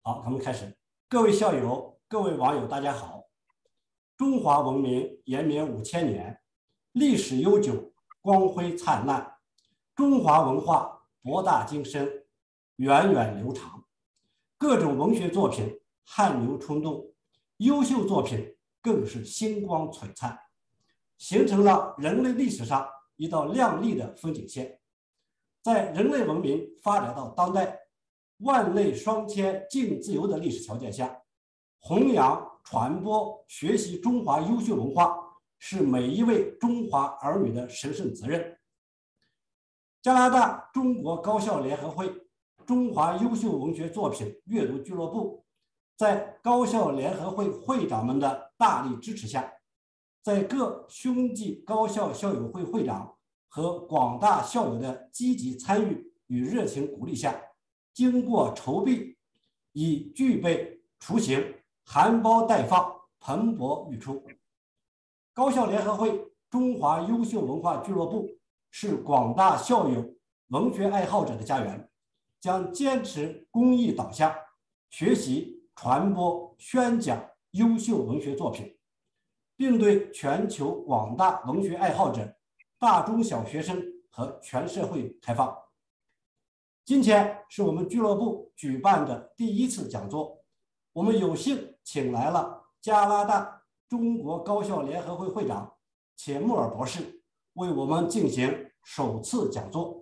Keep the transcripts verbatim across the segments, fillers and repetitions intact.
好，咱们开始。各位校友、各位网友，大家好。中华文明延绵五千年，历史悠久，光辉灿烂。中华文化博大精深，源远流长。各种文学作品汗流冲动，优秀作品更是星光璀璨，形成了人类历史上一道亮丽的风景线。在人类文明发展到当代，万类双千、竞自由的历史条件下，弘扬、传播、学习中华优秀文化是每一位中华儿女的神圣责任。加拿大中国高校联合会中华优秀文学作品阅读俱乐部，在高校联合会会长们的大力支持下，在各兄弟高校校友会会长和广大校友的积极参与与热情鼓励下，经过筹备，已具备雏形，含苞待放，蓬勃欲出。高校联合会中华优秀文化俱乐部是广大校友、文学爱好者的家园，将坚持公益导向，学习、传播、宣讲优秀文学作品，并对全球广大文学爱好者、大中小学生和全社会开放。今天是我们俱乐部举办的第一次讲座，我们有幸请来了加拿大中国高校联合会会长钱穆尔博士，为我们进行首次讲座。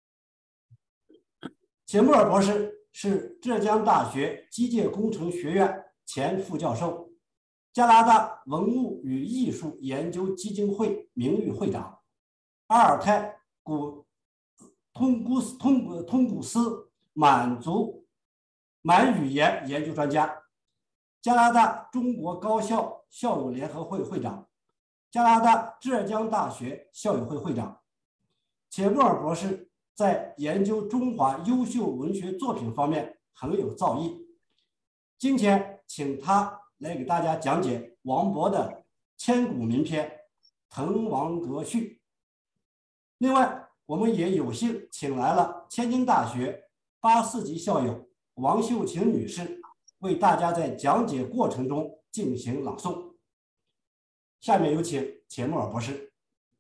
钱穆尔博士是浙江大学机械工程学院前副教授，加拿大文物与艺术研究基金会名誉会长，阿尔泰古通古斯通古通古斯满族满语言研究专家，加拿大中国高校校友联合会会长，加拿大浙江大学校友会会长。钱穆尔博士在研究中华优秀文学作品方面很有造诣。今天请他来给大家讲解王勃的千古名篇《滕王阁序》。另外，我们也有幸请来了天津大学八四级校友王秀琴女士，为大家在讲解过程中进行朗诵。下面有请钱穆尔博士。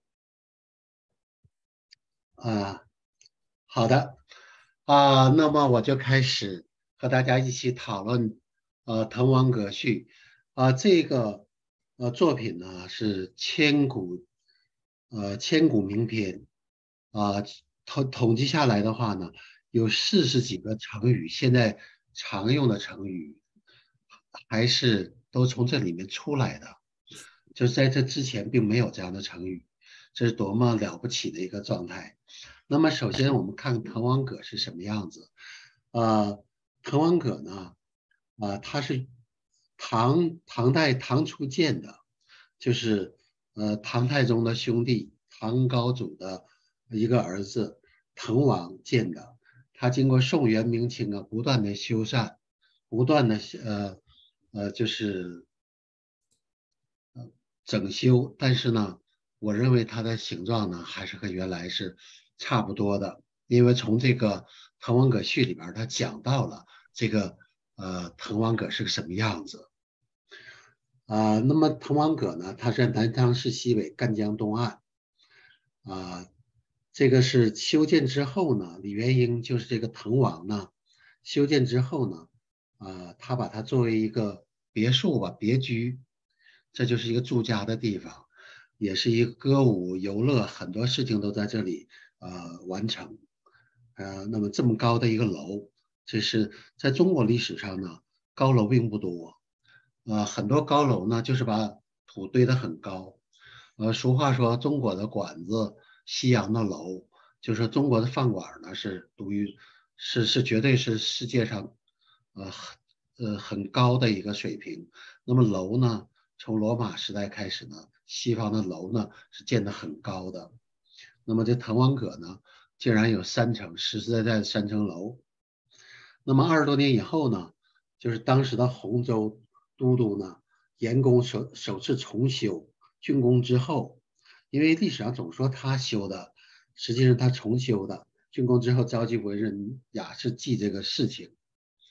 啊，好的啊，那么我就开始和大家一起讨论呃《滕王阁序》啊，这个呃作品呢是千古呃千古名篇啊，统统计下来的话呢，有四十几个成语，现在常用的成语还是都从这里面出来的，就是在这之前并没有这样的成语，这是多么了不起的一个状态。那么首先我们看滕王阁是什么样子。呃，滕王阁呢，啊、呃，它是唐唐代唐初建的，就是呃唐太宗的兄弟唐高祖的一个儿子滕王建的。他经过宋元明清啊不断的修缮，不断的呃呃就是呃整修，但是呢，我认为它的形状呢还是和原来是差不多的，因为从这个滕王阁序里边，他讲到了这个呃滕王阁是个什么样子啊、呃。那么滕王阁呢，它是南昌市西北赣江东岸啊、呃。这个是修建之后呢，李元英就是这个滕王呢，修建之后呢，啊、呃，他把它作为一个别墅吧，别居，这就是一个住家的地方，也是一个歌舞游乐，很多事情都在这里呃完成。呃，那么这么高的一个楼，这是在中国历史上呢，高楼并不多，呃，很多高楼呢就是把土堆得很高。呃，俗话说中国的馆子，西洋的楼，就是中国的饭馆呢是独于是是绝对是世界上呃呃很高的一个水平。那么楼呢，从罗马时代开始呢，西方的楼呢是建得很高的。那么这滕王阁呢，竟然有三层，实实在在的三层楼。那么二十多年以后呢，就是当时的洪州都督呢，严公首首次重修，竣工之后，因为历史上总说他修的，实际上他重修的，竣工之后召集文人雅士记这个事情。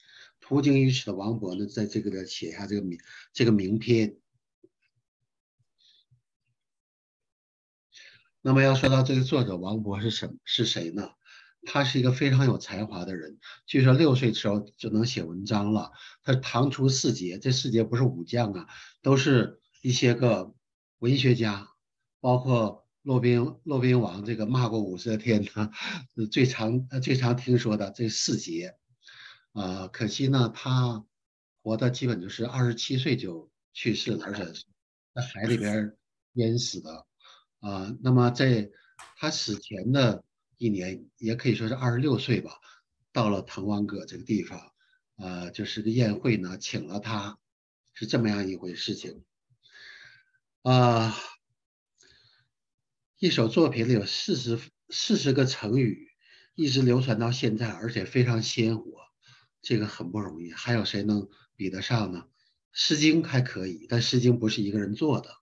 途经于此的王勃呢，在这个的写下这个名这个名篇。那么要说到这个作者王勃是什是谁呢？他是一个非常有才华的人，据说六岁时候就能写文章了。他唐初四杰，这四杰不是武将啊，都是一些个文学家，包括骆宾骆宾王这个骂过武则天的，最常最常听说的这四杰。啊、呃，可惜呢，他活的基本就是二十七岁就去世了，而且是在海里边淹死的。啊、呃，那么在他死前的一年，也可以说是二十六岁吧，到了滕王阁这个地方，呃，就是个宴会呢，请了他，是这么样一回事情。啊、呃，一首作品里有四十四十个成语，一直流传到现在，而且非常鲜活，这个很不容易。还有谁能比得上呢？《诗经》还可以，但《诗经》不是一个人做的。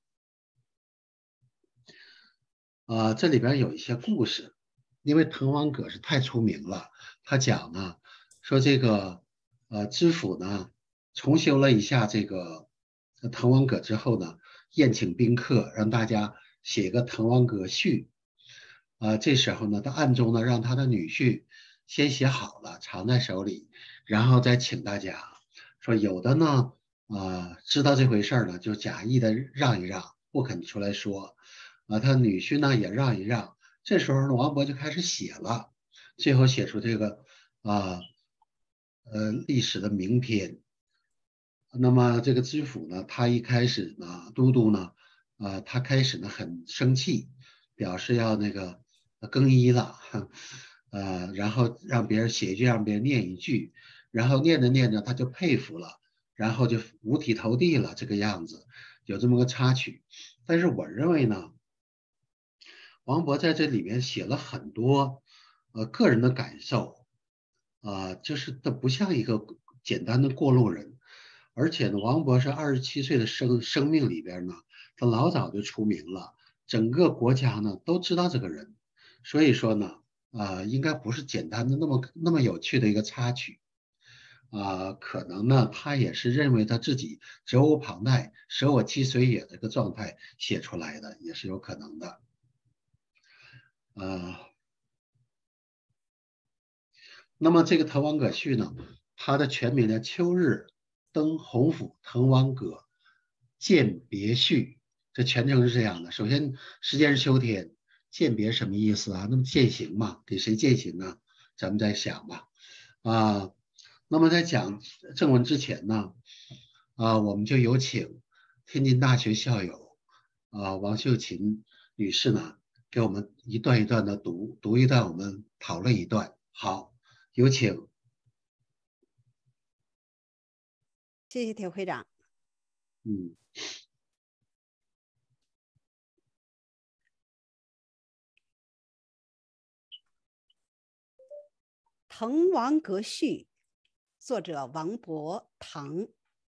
啊、呃，这里边有一些故事，因为滕王阁是太出名了。他讲呢，说这个呃知府呢重修了一下这个滕王阁之后呢，宴请宾客，让大家写一个滕王阁序。啊、呃，这时候呢，他暗中呢让他的女婿先写好了，藏在手里，然后再请大家。说有的呢，啊、呃，知道这回事儿呢，就假意的让一让，不肯出来说。啊，他女婿呢也让一让。这时候呢，王勃就开始写了，最后写出这个啊呃历史的名篇。那么这个知府呢，他一开始呢，都督呢，啊，他开始呢很生气，表示要那个呃更衣了，呃，然后让别人写一句，让别人念一句，然后念着念着他就佩服了，然后就五体投地了，这个样子，有这么个插曲。但是我认为呢，王勃在这里面写了很多呃个人的感受，啊、呃就是他不像一个简单的过路人。而且呢，王勃是二十七岁的生生命里边呢，他老早就出名了，整个国家呢都知道这个人。所以说呢，啊、呃应该不是简单的那么那么有趣的一个插曲。啊、呃可能呢，他也是认为他自己责无旁贷、舍我其谁也这个状态写出来的，也是有可能的。呃，那么这个滕王阁序呢，它的全名叫《秋日登洪府滕王阁饯别序》，这全称是这样的。首先，时间是秋天，饯别什么意思啊？那么饯行嘛，给谁饯行啊？咱们再想吧。啊，那么在讲正文之前呢，啊，我们就有请天津大学校友啊王秀琴女士呢，给我们一段一段的读，读一段，我们讨论一段。好。有请。 谢谢田会长。 嗯， 滕王阁序，作者王勃，唐。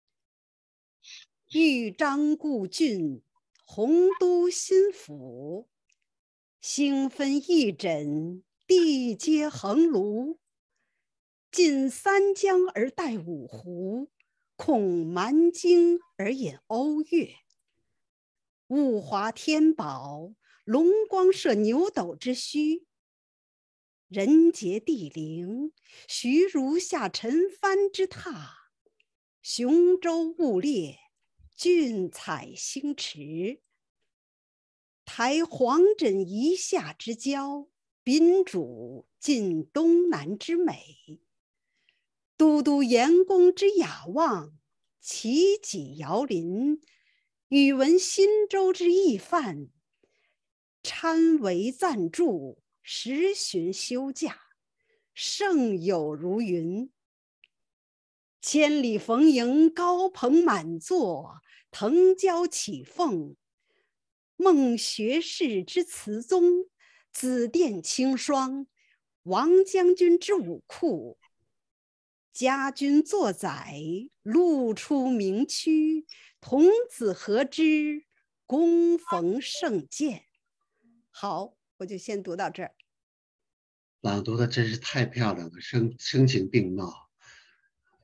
豫章故郡，洪都新府。星分翼轸，地接衡庐。尽三江而带五湖，控蛮荆而引瓯越。物华天宝，龙光射牛斗之墟。人杰地灵，徐如下陈蕃之榻。雄州雾列，俊采星驰。台黄枕夷夏之交，宾主尽东南之美。都督阎公之雅望，齐己遥临。宇文新州之懿范，参帷赞助，时巡休假，胜友如云。千里逢迎，高朋满座，腾蛟起凤。孟学士之词宗，紫殿青霜。王将军之武库，家君作宰，路出名区。童子何之，恭逢圣鉴。好，我就先读到这儿。 朗读的真是太漂亮了，声声情并茂，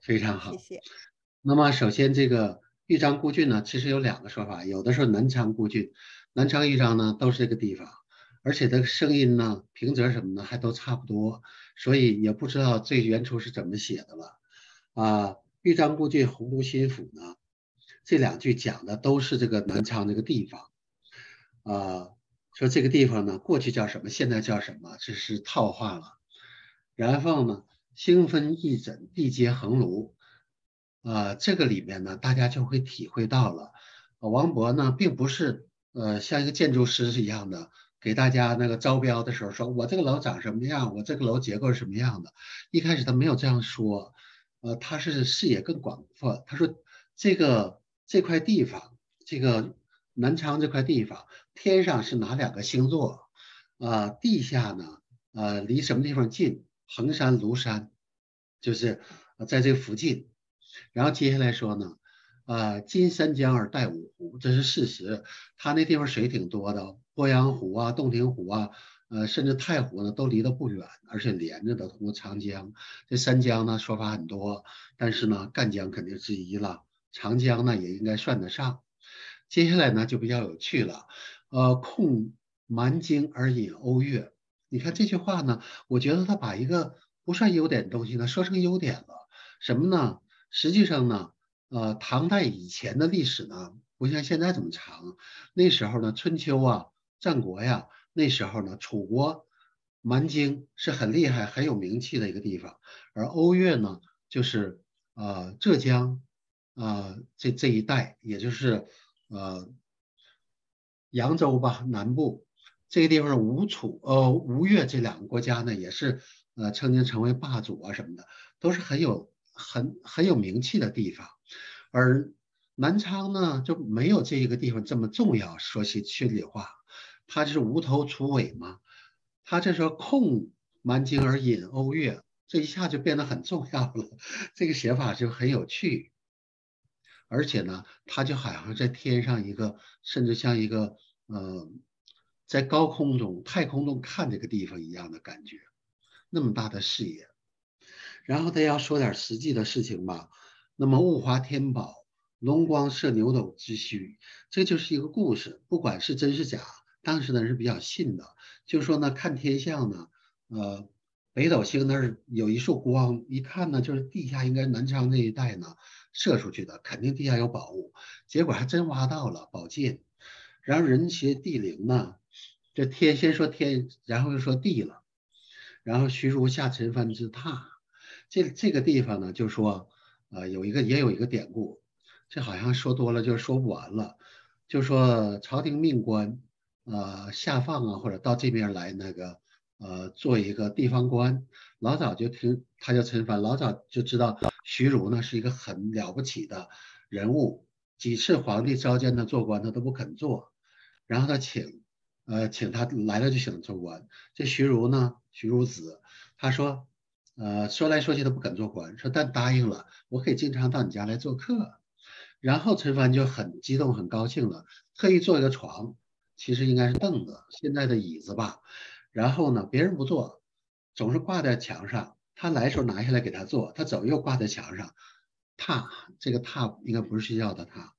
非常好。 谢谢。 那么首先这个豫章故郡呢，其实有两个说法，有的说南昌故郡，南昌豫章呢都是这个地方，而且这个声音呢、平仄什么的还都差不多，所以也不知道最原初是怎么写的了。啊，豫章故郡，洪都新府呢，这两句讲的都是这个南昌这个地方。啊，说这个地方呢，过去叫什么，现在叫什么，这是套话了。然后呢，星分翼轸，地接衡庐。啊，这个里面呢，大家就会体会到了，呃王勃呢，并不是呃像一个建筑师是一样的，给大家那个招标的时候说，我这个楼长什么样，我这个楼结构是什么样的。一开始他没有这样说，呃，他是视野更广阔。他说这个这块地方，这个南昌这块地方，天上是哪两个星座？啊、地下呢，呃，离什么地方近？衡山、庐山，就是呃在这附近。然后接下来说呢，啊，襟三江而带五湖，这是事实。它那地方水挺多的，鄱阳湖啊、洞庭湖啊，呃，甚至太湖呢，都离得不远，而且连着的，通过长江。这三江呢，说法很多，但是呢，赣江肯定之一了，长江呢也应该算得上。接下来呢，就比较有趣了，呃，控蛮荆而引瓯越。你看这句话呢，我觉得他把一个不算优点的东西呢，说成优点了。什么呢？实际上呢，呃，唐代以前的历史呢，不像现在这么长。那时候呢，春秋啊、战国呀，那时候呢，楚国、蛮荆是很厉害、很有名气的一个地方，而瓯越呢，就是呃浙江啊、呃、这这一带，也就是呃扬州吧南部这个地方，吴楚呃吴越这两个国家呢，也是呃曾经成为霸主啊什么的，都是很有很很有名气的地方。而南昌呢，就没有这一个地方这么重要。说起心里话，它就是无头楚尾嘛。它这说控蛮荆而引瓯越，这一下就变得很重要了。这个写法就很有趣。而且呢，它就好像在天上一个，甚至像一个呃，在高空中、太空中看这个地方一样的感觉，那么大的视野。然后他要说点实际的事情吧。那么物华天宝，龙光射牛斗之虚，这就是一个故事，不管是真是假，当时的人是比较信的。就说呢，看天象呢，呃，北斗星那儿有一束光，一看呢，就是地下应该南昌那一带呢射出去的，肯定地下有宝物。结果还真挖到了宝剑。然后人学地灵呢，这天先说天，然后又说地了。然后徐如下陈蕃之榻，这这个地方呢，就说，呃，有一个也有一个典故，这好像说多了就说不完了。就说朝廷命官，呃，下放啊，或者到这边来那个，呃，做一个地方官，老早就听他叫陈蕃，老早就知道徐如呢是一个很了不起的人物，几次皇帝召见他做官，他都不肯做，然后他请。呃，请他来了就请他做官。这徐如呢，徐如子，他说，呃，说来说去都不肯做官，说但答应了，我可以经常到你家来做客。然后陈蕃就很激动，很高兴了，特意做一个床，其实应该是凳子，现在的椅子吧。然后呢，别人不坐，总是挂在墙上。他来的时候拿下来给他坐，他走又挂在墙上。榻，这个榻应该不是睡觉的榻。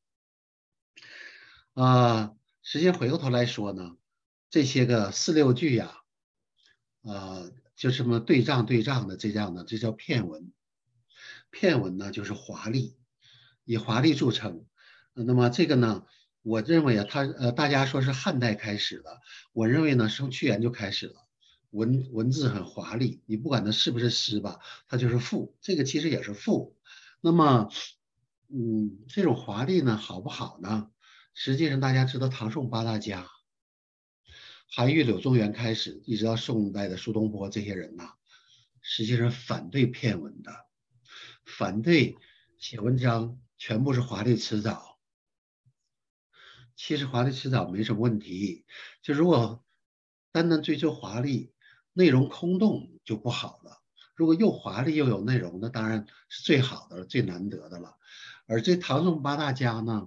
啊、实际回过头来说呢，这些个四六句呀、呃，就什么对仗对仗的这样的，这叫片文。片文呢就是华丽，以华丽著称。呃那么这个呢，我认为啊，它呃，大家说是汉代开始的，我认为呢，从屈原就开始了。文文字很华丽，你不管它是不是诗吧，它就是赋，这个其实也是赋。那么，嗯，这种华丽呢，好不好呢？实际上大家知道唐宋八大家，韩愈、柳宗元开始，一直到宋代的苏东坡这些人呐、实际上反对骗文的，反对写文章全部是华丽辞藻。其实华丽辞藻没什么问题，就如果单单追求华丽，内容空洞就不好了。如果又华丽又有内容，那当然是最好的、最难得的了。而这唐宋八大家呢，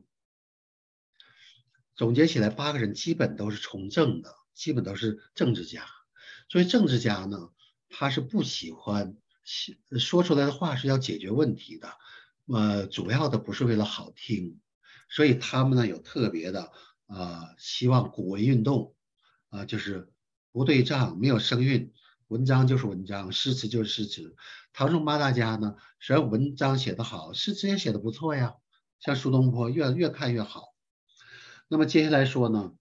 总结起来八个人基本都是从政的，基本都是政治家。所以政治家呢，他是不喜欢说出来的话是要解决问题的，呃，主要的不是为了好听，所以他们呢有特别的呃希望古文运动，啊、呃，就是不对仗，没有声韵，文章就是文章，诗词就是诗词。唐宋八大家呢，虽然文章写得好，诗词也写得不错呀，像苏东坡越越看越好。那么接下来说呢，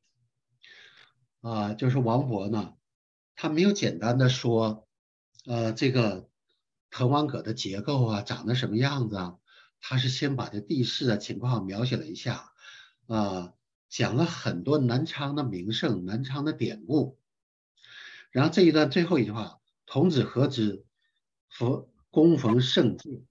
啊、呃，就是王勃呢，他没有简单的说，呃，这个滕王阁的结构啊，长得什么样子啊，他是先把这地势的情况描写了一下，啊、呃，讲了很多南昌的名胜、南昌的典故。然后这一段最后一句话，童子何知，逢躬逢胜界，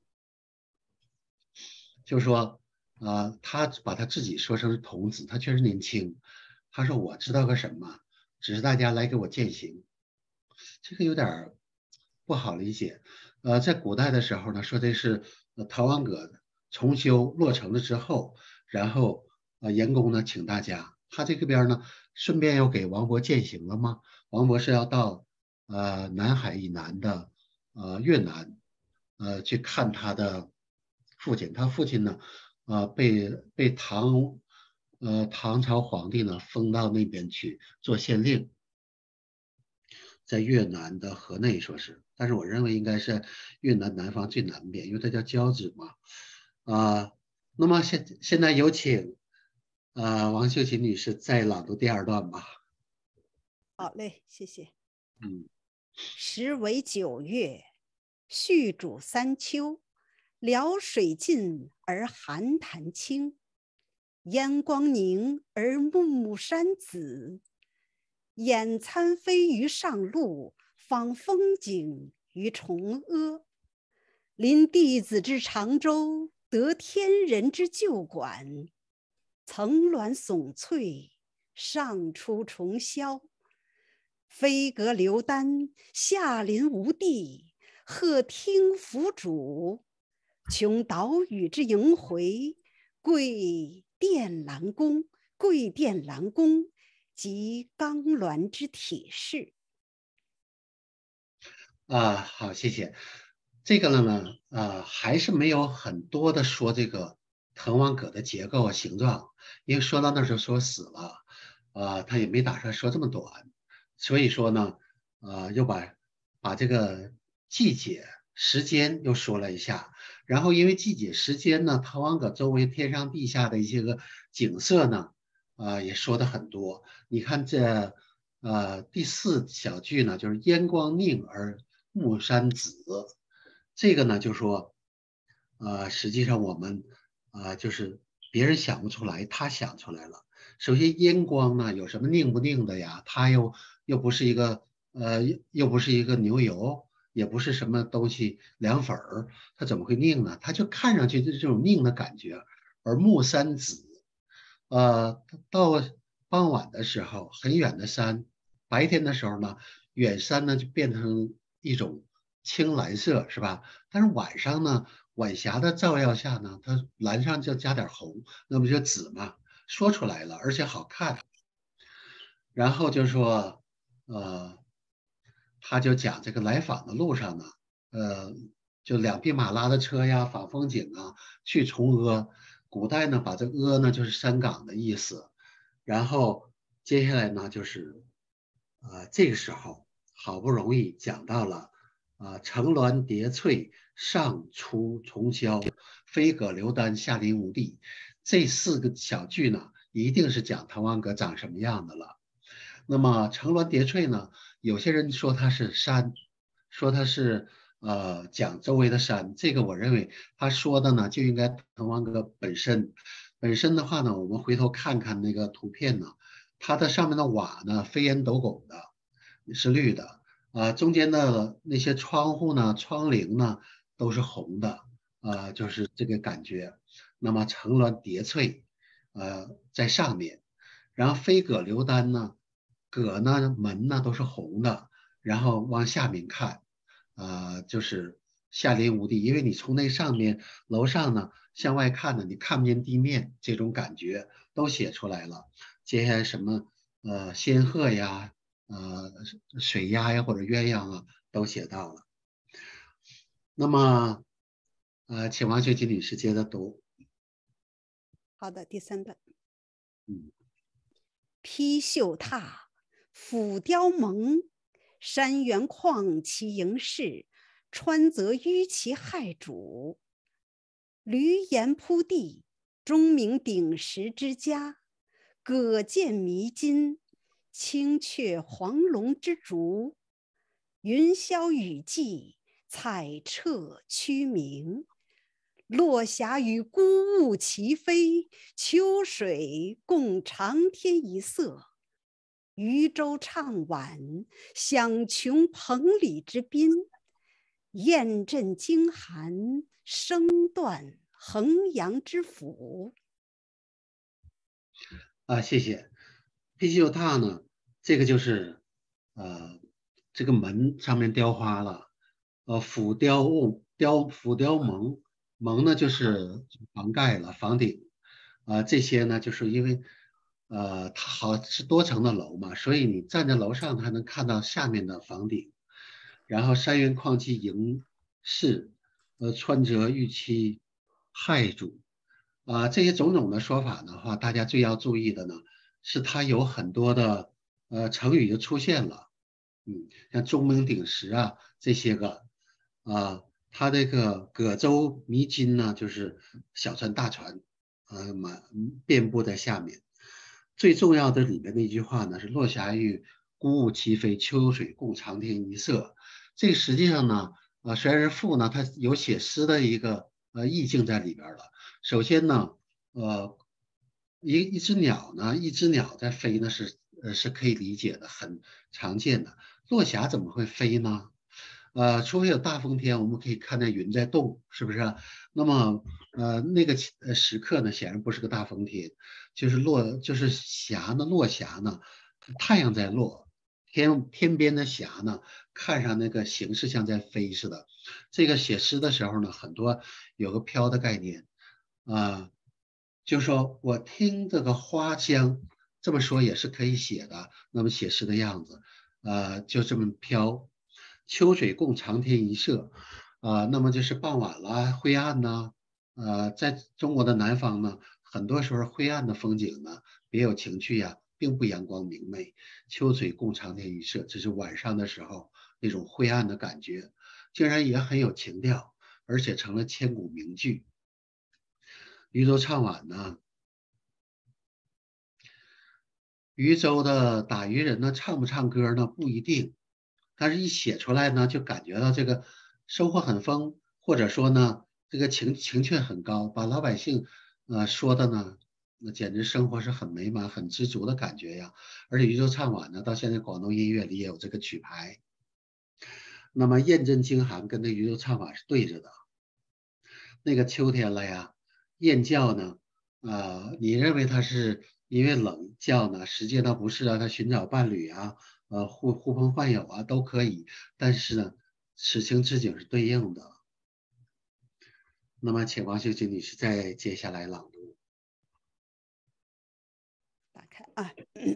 就是说，呃，他把他自己说成是童子，他确实年轻。他说我知道个什么，只是大家来给我践行，这个有点不好理解。呃，在古代的时候呢，说的是呃滕王阁重修落成了之后，然后呃严公呢请大家，他这个边呢顺便又给王勃践行了吗？王勃是要到呃南海以南的呃越南，呃去看他的父亲，他父亲呢，呃被被唐呃唐朝皇帝呢封到那边去做县令，在越南的河内说是，但是我认为应该是越南南方最南边，因为它叫交趾嘛。啊、呃，那么现现在有请啊、呃、王秀琴女士再朗读第二段吧。 好嘞，谢谢。 嗯， 时为九月，续主三秋，辽水尽而寒潭清，烟光凝而暮山紫。眼参飞鱼上路，访风景于崇阿。临帝子之长洲，得天人之旧馆。层峦耸翠，上出重霄。飞阁流丹，下临无地，鹤听凫渚。穷岛屿之萦回，桂殿兰宫，桂殿兰宫及钢鸾之铁饰。 啊，好，谢谢。这个了呢，啊，还是没有很多的说这个滕王阁的结构啊、形状，因为说到那时候说死了，啊，他也没打算说这么短，所以说呢，呃，又把把这个季节、时间又说了一下，然后因为季节、时间呢，滕王阁周围天上地下的一些个景色呢，啊，也说的很多。你看这，呃，第四小句呢，就是烟光凝而暮山紫，这个呢就说，呃，实际上我们啊、呃，就是别人想不出来，他想出来了。首先烟光呢有什么凝不凝的呀？它又又不是一个呃，又又不是一个牛油，也不是什么东西凉粉儿，它怎么会凝呢？它就看上去就是这种凝的感觉。而暮山紫，呃，到傍晚的时候，很远的山，白天的时候呢，远山呢就变成一种青蓝色，是吧？但是晚上呢，晚霞的照耀下呢，它蓝上就加点红，那不就紫嘛？说出来了，而且好看。然后就说，呃，他就讲这个来访的路上呢，呃，就两匹马拉的车呀，访风景啊，去崇阿。古代呢，把这阿呢就是山岗的意思。然后接下来呢，就是呃这个时候好不容易讲到了啊、呃层峦叠翠，上出重霄，飞阁流丹，下临无地。这四个小句呢，一定是讲滕王阁长什么样的了。那么层峦叠翠呢，有些人说它是山，说它是呃讲周围的山，这个我认为他说的呢就应该滕王阁本身。本身的话呢，我们回头看看那个图片呢，它的上面的瓦呢飞檐斗拱的，是绿的，啊、呃，中间的那些窗户呢、窗棂呢都是红的，啊、呃，就是这个感觉。那么层峦叠翠，呃，在上面，然后飞阁流丹呢。阁呢、门呢都是红的，然后往下面看，呃，就是下临无地，因为你从那上面楼上呢向外看呢，你看不见地面，这种感觉都写出来了。接下来什么呃仙鹤呀、呃水鸭呀或者鸳鸯啊都写到了。 那么，呃，请王学吉女士接着读。 好的，第三段。 嗯， 披绣闼，俯雕甍，山原旷其盈视，川泽纡其害主。闾阎扑地，钟鸣鼎食之家。葛剑弥津，青雀黄龙之竹。云霄雨霁，彩彻区明。落霞与孤鹜齐飞，秋水共长天一色。渔舟唱晚，响穷彭蠡之滨。雁阵惊寒，声断衡阳之府。 啊，谢谢。披绣闼呢，这个就是呃，这个门上面雕花了，呃，俯雕瓮雕俯雕甍，甍呢就是房盖了，房顶，啊、这些呢就是因为呃它好是多层的楼嘛，所以你站在楼上还能看到下面的房顶。然后山原旷其盈视，呃，川泽纡其害主。啊、这些种种的说法的话，大家最要注意的呢，是它有很多的呃成语就出现了，嗯，像钟鸣鼎食啊这些个，啊、它这个葛洲弥津呢，就是小船大船，呃，满遍布在下面。最重要的里面的一句话呢是“落霞与孤鹜齐飞，秋水共长天一色”。这个实际上呢，呃，衰人赋呢，它有写诗的一个呃意境在里边了。首先呢，呃，一一只鸟呢，一只鸟在飞呢是呃是可以理解的，很常见的。落霞怎么会飞呢？呃，除非有大风天，我们可以看见云在动，是不是啊？那么呃那个呃时刻呢，显然不是个大风天，就是落就是霞呢，落霞呢，太阳在落。天天边的霞呢，看上那个形式像在飞似的。这个写诗的时候呢，很多有个飘的概念，啊、就说我听这个花香，这么说也是可以写的。那么写诗的样子，呃，就这么飘。秋水共长天一色，啊、那么就是傍晚了，灰暗呢，呃，在中国的南方呢，很多时候灰暗的风景呢，别有情趣呀、并不阳光明媚。秋水共长天一色，这是晚上的时候那种灰暗的感觉，竟然也很有情调，而且成了千古名句。渔舟唱晚呢，渔舟的打渔人呢，唱不唱歌呢不一定，但是一写出来呢，就感觉到这个收获很丰，或者说呢，这个情情趣很高，把老百姓呃说的呢，那简直生活是很美满、很知足的感觉呀。而且渔舟唱晚呢，到现在广东音乐里也有这个曲牌。那么雁阵惊寒跟这渔舟唱晚是对着的。那个秋天了呀，雁叫呢，啊、你认为它是因为冷叫呢？实际它不是啊，它寻找伴侣啊，呃，呼呼朋唤友啊都可以。但是呢，此情此景是对应的。那么，请王秀琴女士再接下来朗读。 打开啊。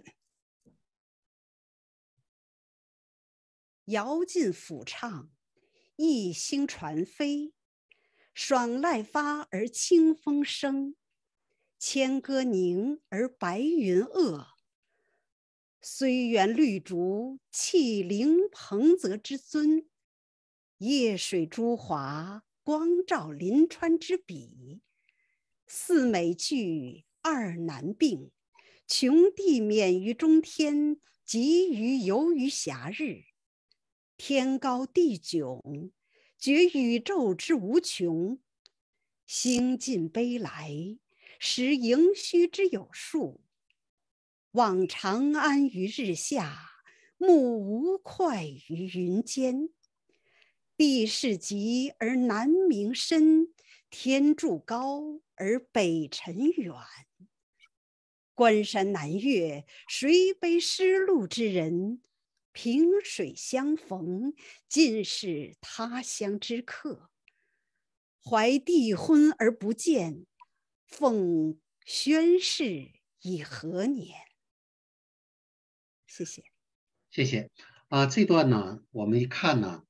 遥尽抚唱，一星传飞。爽籁发而清风生，千歌凝而白云遏。虽园绿竹，气凌彭泽之尊。夜水朱华，光照临川之笔。四美具，二难并，穷地免于中天，极于游于暇日。天高地迥，觉宇宙之无穷。星尽悲来，识盈虚之有数。望长安于日下，目无愧于云间。地势极而南溟深，天柱高而北辰远。关山难越，谁悲失路之人？萍水相逢，尽是他乡之客。怀帝昏而不见，奉宣室以何年？谢谢。 谢谢。啊、这段呢，我们一看呢，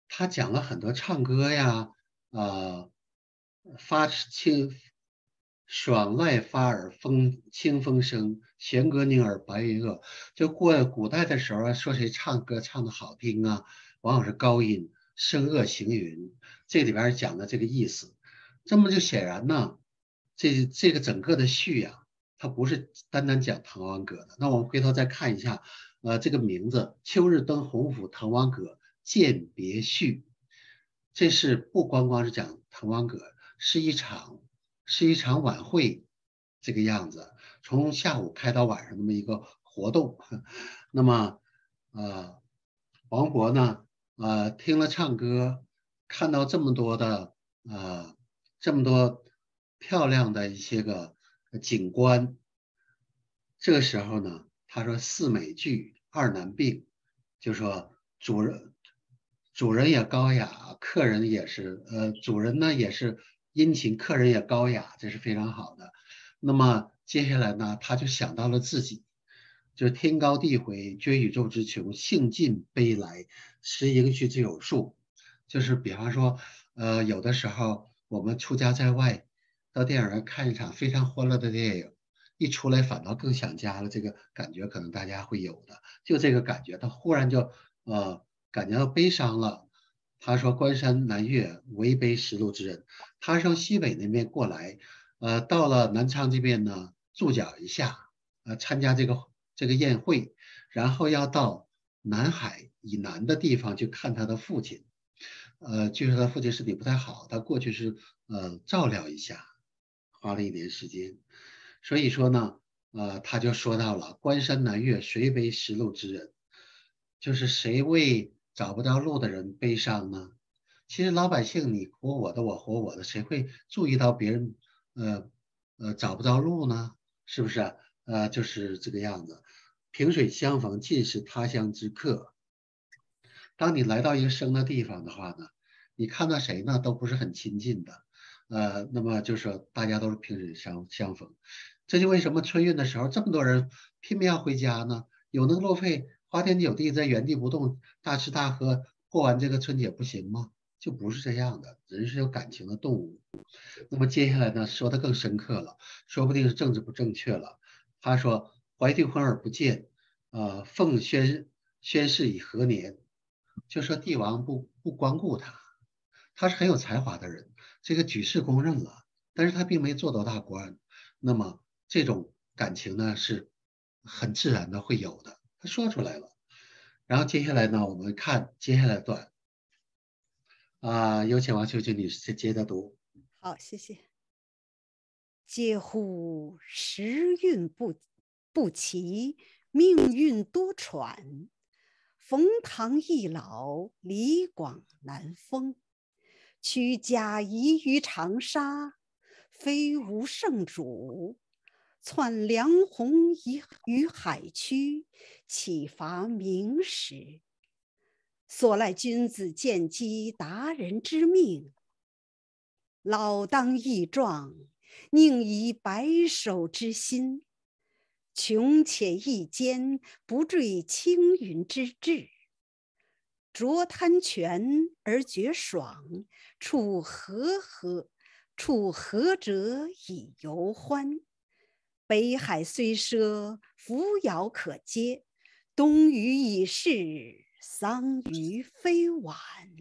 他讲了很多唱歌呀，呃，发清爽籁发耳风清风声，弦歌凝耳白云恶。就过古代的时候啊，说谁唱歌唱的好听啊，往往是高音，声恶行云。这里边讲的这个意思，这么就显然呢，这这个整个的序呀、啊，它不是单单讲滕王阁的。那我们回头再看一下，呃，这个名字《秋日登洪府滕王阁饯别序》，这是不光光是讲滕王阁，是一场是一场晚会，这个样子，从下午开到晚上那么一个活动。那么，呃，王勃呢，呃，听了唱歌，看到这么多的呃这么多漂亮的一些个景观，这个时候呢，他说四美具，二难并，就说主人主人也高雅，客人也是呃主人呢也是殷勤，客人也高雅，这是非常好的。那么接下来呢，他就想到了自己，就是天高地回，觉宇宙之穷，兴尽悲来，时盈虚之有数。就是比方说，呃，有的时候我们出家在外，到电影院看一场非常欢乐的电影，一出来反倒更想家了，这个感觉可能大家会有的。就这个感觉，他忽然就呃感觉到悲伤了。他说：关山难越，唯悲实录之人。他从西北那边过来，呃，到了南昌这边呢，驻脚一下，呃，参加这个这个宴会，然后要到南海以南的地方去看他的父亲。呃，据说他父亲身体不太好，他过去是呃照料一下，花了一年时间。所以说呢，呃，他就说到了关山难越，谁悲实录之人，就是谁为找不到路的人悲伤呢？其实老百姓你活我的，我活我的，谁会注意到别人呃呃找不着路呢？是不是啊？呃，就是这个样子。萍水相逢，尽是他乡之客。当你来到一个生的地方的话呢，你看到谁呢都不是很亲近的，呃，那么就是说大家都是萍水相相逢。这就为什么春运的时候这么多人拼命要回家呢？有能路费花天酒地在原地不动，大吃大喝过完这个春节不行吗？就不是这样的，人是有感情的动物。那么接下来呢，说的更深刻了，说不定是政治不正确了。他说：怀帝昏而不见，呃，奉宣宣誓以何年？就说帝王不不光顾他，他是很有才华的人，这个举世公认了，但是他并没做到大官。那么这种感情呢，是很自然的会有的，他说出来了。然后接下来呢，我们看接下来段啊、有请王秀琴女士接着读。 好，谢谢。嗟乎！时运不不齐，命运多舛。冯唐易老，李广难封。屈家宜于长沙，非无圣主。窜梁鸿于于海曲，岂乏明时？所赖君子见机达人之命，老当益壮，宁移白首之心。穷且益坚，不坠青云之志。濯贪泉而觉爽，处和合，处和者以游欢。北海虽赊，扶摇可接。东隅已逝，桑榆非晚。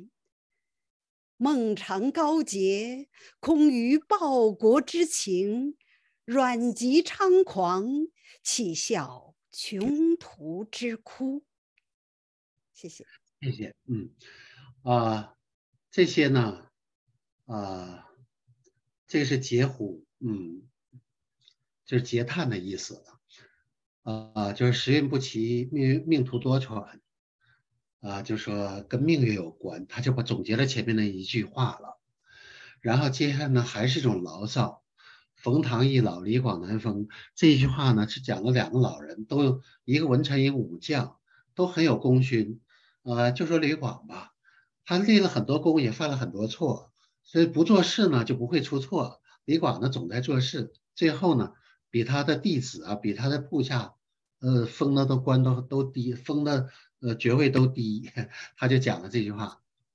孟尝高洁，空余报国之情；阮籍猖狂，岂效穷途之哭。谢谢。 谢谢。嗯，啊，这些呢，啊，这个是嗟乎，嗯，就是嗟叹的意思。啊，就是时运不齐，命命途多舛，啊，就说跟命运有关，他就把总结了前面的一句话了。然后接下来呢，还是一种牢骚。冯唐易老，李广难封。这一句话呢，是讲了两个老人，都有一个文臣，一个武将，都很有功勋。呃，就说李广吧，他立了很多功，也犯了很多错，所以不做事呢就不会出错。李广呢总在做事，最后呢比他的弟子啊，比他的部下，呃，封的都官都都低，封的呃爵位都低，他就讲了这句话。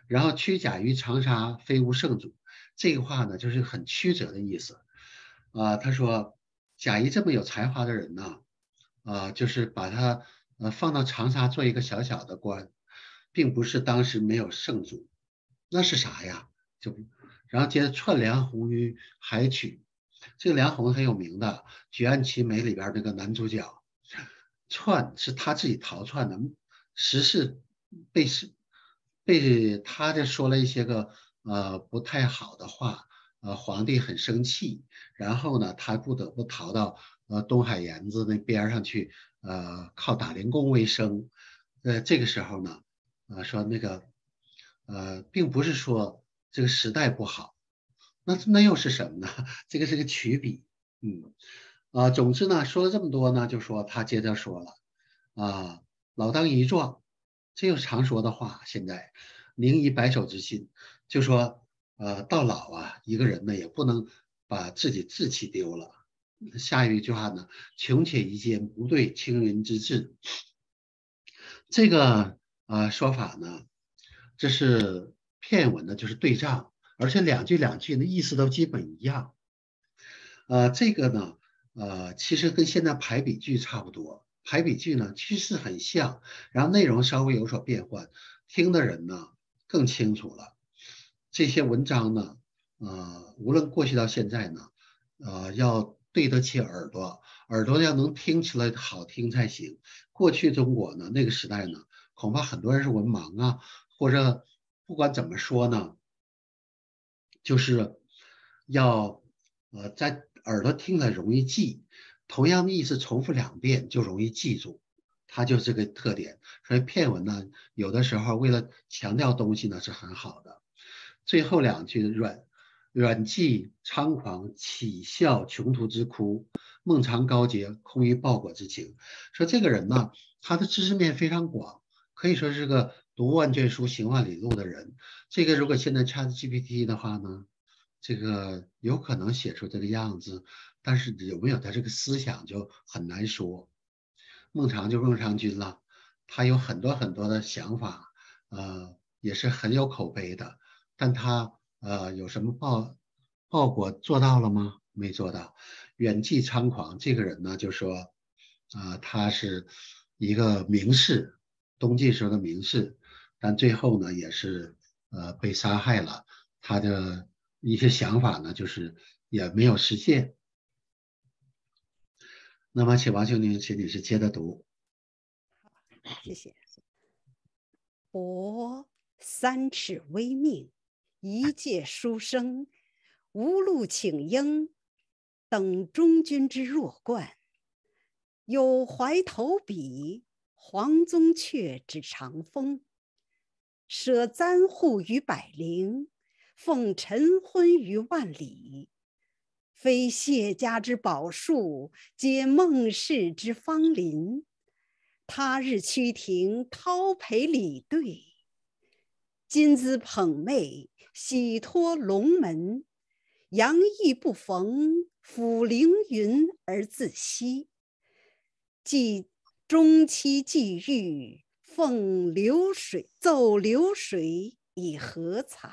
然后屈甲于长沙，非无圣主。这个话呢，就是很曲折的意思。啊、呃，他说贾谊这么有才华的人呢，啊、呃，就是把他呃放到长沙做一个小小的官，并不是当时没有圣主，那是啥呀？就然后接着串梁鸿于海曲，这个梁鸿很有名的，《举案齐眉》里边那个男主角，串是他自己逃窜的，实是被是被他这说了一些个呃不太好的话，呃皇帝很生气，然后呢他不得不逃到呃东海沿子那边上去，呃靠打零工为生。呃这个时候呢，呃说那个呃并不是说这个时代不好，那那又是什么呢？这个是个曲笔，嗯。啊、呃，总之呢，说了这么多呢，就说他接着说了，啊，老当益壮，这又是常说的话。现在宁以白首之心，就说，呃，到老啊，一个人呢也不能把自己志气丢了。下一句话呢，穷且益坚，不对青云之志。这个呃说法呢，这是片文的，就是对仗，而且两句两句的意思都基本一样。呃，这个呢，呃，其实跟现在排比句差不多。排比句呢，趋势很像，然后内容稍微有所变换，听的人呢更清楚了。这些文章呢，呃，无论过去到现在呢，呃，要对得起耳朵，耳朵要能听起来好听才行。过去中国呢，那个时代呢，恐怕很多人是文盲啊，或者不管怎么说呢，就是要呃在耳朵听了容易记，同样的意思重复两遍就容易记住，它就这个特点。所以片文呢，有的时候为了强调东西呢是很好的。最后两句阮阮籍猖狂，岂效穷途之哭，孟尝高洁，空于报国之情。说这个人呢，他的知识面非常广，可以说是个读万卷书行万里路的人。这个如果现在 ChatGPT 的话呢，这个有可能写出这个样子，但是有没有他这个思想就很难说。孟尝就孟尝君了，他有很多很多的想法，呃，也是很有口碑的，但他呃有什么报报国做到了吗？没做到。远寄猖狂这个人呢，就说啊、呃，他是一个名士，东晋时候的名士，但最后呢也是呃被杀害了，他的一些想法呢，就是也没有实现。那么，请王秀宁，请女士接着读。 谢谢。伯三尺微命，一介书生，无路请缨，等中军之弱冠。有怀投笔，黄宗悫之长风。舍簪笏于百龄，奉晨昏于万里。非谢家之宝树，皆孟氏之芳邻。他日趋庭，叨陪礼对。今兹捧袂，喜托龙门。阳翳不逢，抚凌云而自惜。既中期既遇，奉流水奏流水，以何惨？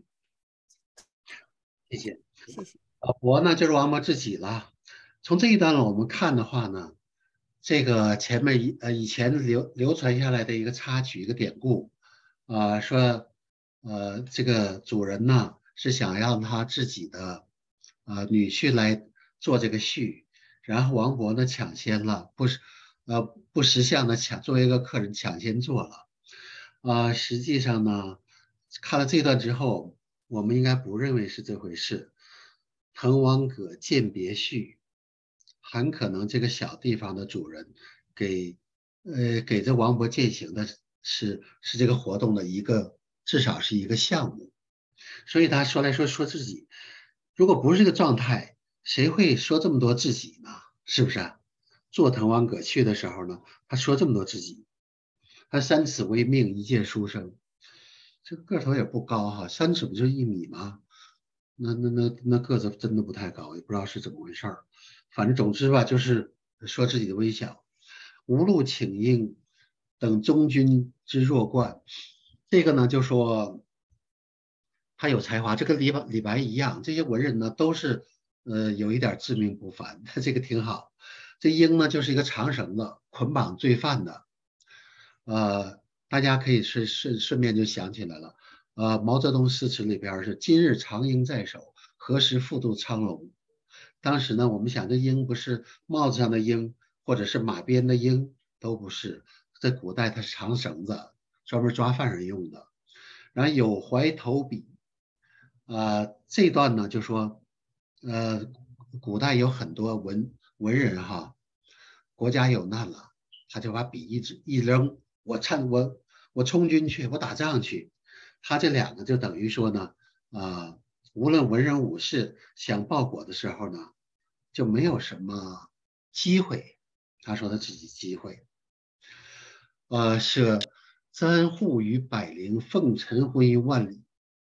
谢谢。 谢谢。 呃，伯呢就是王勃自己了。从这一段呢，我们看的话呢，这个前面以呃以前流流传下来的一个插曲，一个典故，啊、呃、说，呃这个主人呢是想让他自己的呃女婿来做这个婿，然后王勃呢抢先了，不是呃不识相的抢，作为一个客人抢先做了。啊、呃，实际上呢，看了这段之后，我们应该不认为是这回事。滕王阁饯别序，很可能这个小地方的主人给呃给这王勃饯行的是是这个活动的一个至少是一个项目，所以他说来说说自己，如果不是这个状态，谁会说这么多自己呢？是不是啊？做滕王阁序的时候呢，他说这么多自己，他三尺微命，一介书生，这个个头也不高哈，三尺不就一米吗？那那那那个子真的不太高，也不知道是怎么回事儿。反正总之吧，就是说自己的微小，无路请缨，等中军之弱冠。这个呢，就说他有才华，这跟李白李白一样，这些文人呢都是呃有一点自命不凡，他这个挺好。这鹰呢就是一个长绳子捆绑罪犯的，呃，大家可以顺顺顺便就想起来了，呃，毛泽东诗词里边是今日长鹰在手，何时复度苍龙。当时呢，我们想这鹰不是帽子上的鹰，或者是马鞭的鹰，都不是，在古代它是长绳子，专门抓犯人用的。然后有怀投笔，啊，这段呢就说，呃，古代有很多文文人哈，国家有难了，他就把笔一指一扔，我参我我充军去，我打仗去。他这两个就等于说呢，啊、无论文人武士想报国的时候呢，就没有什么机会。他说他自己机会，呃，舍簪笏于百龄，奉晨昏于万里。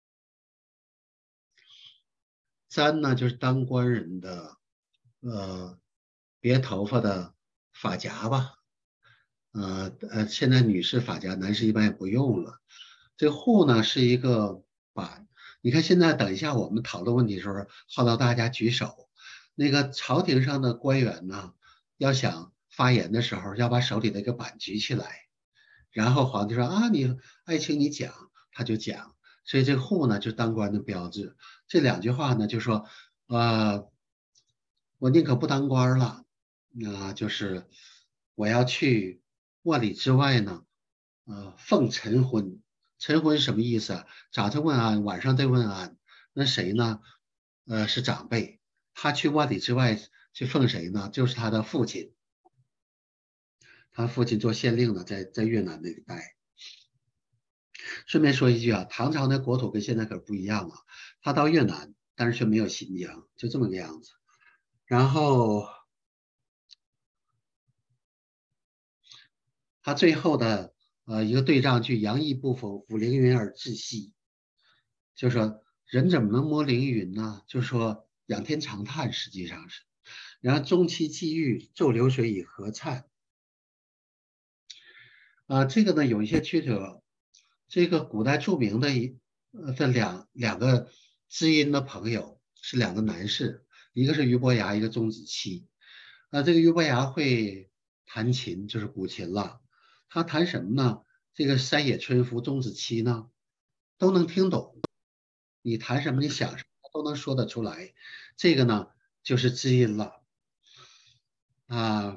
簪呢，就是当官人的，呃，别头发的发夹吧。呃呃，现在女士发夹，男士一般也不用了。这个笏呢是一个把，你看现在等一下我们讨论问题的时候，号召大家举手。那个朝廷上的官员呢，要想发言的时候，要把手里的一个板举起来，然后皇帝说啊，你爱卿你讲，他就讲。所以这个笏呢，就是当官的标志。这两句话呢，就说，呃，我宁可不当官了，那、呃、就是我要去万里之外呢，呃，奉晨昏。晨昏什么意思啊？早晨问安，晚上再问安。那谁呢？呃，是长辈。他去万里之外去奉谁呢？就是他的父亲。他父亲做县令呢，在在越南那一带。顺便说一句啊，唐朝的国土跟现在可不一样啊。他到越南，但是却没有新疆，就这么个样子。然后他最后的呃一个对仗句“杨毅不否抚凌云而窒息”，就说人怎么能摸凌云呢？就说仰天长叹，实际上是。然后中期际遇，骤流水以何灿。啊、呃，这个呢有一些曲折。这个古代著名的一呃的两两个知音的朋友是两个男士，一个是俞伯牙，一个钟子期。啊、呃，这个俞伯牙会弹琴，就是古琴了。他弹什么呢？这个山野春夫，钟子期呢都能听懂。你弹什么，你想什么，都能说得出来。这个呢就是知音了。啊、呃，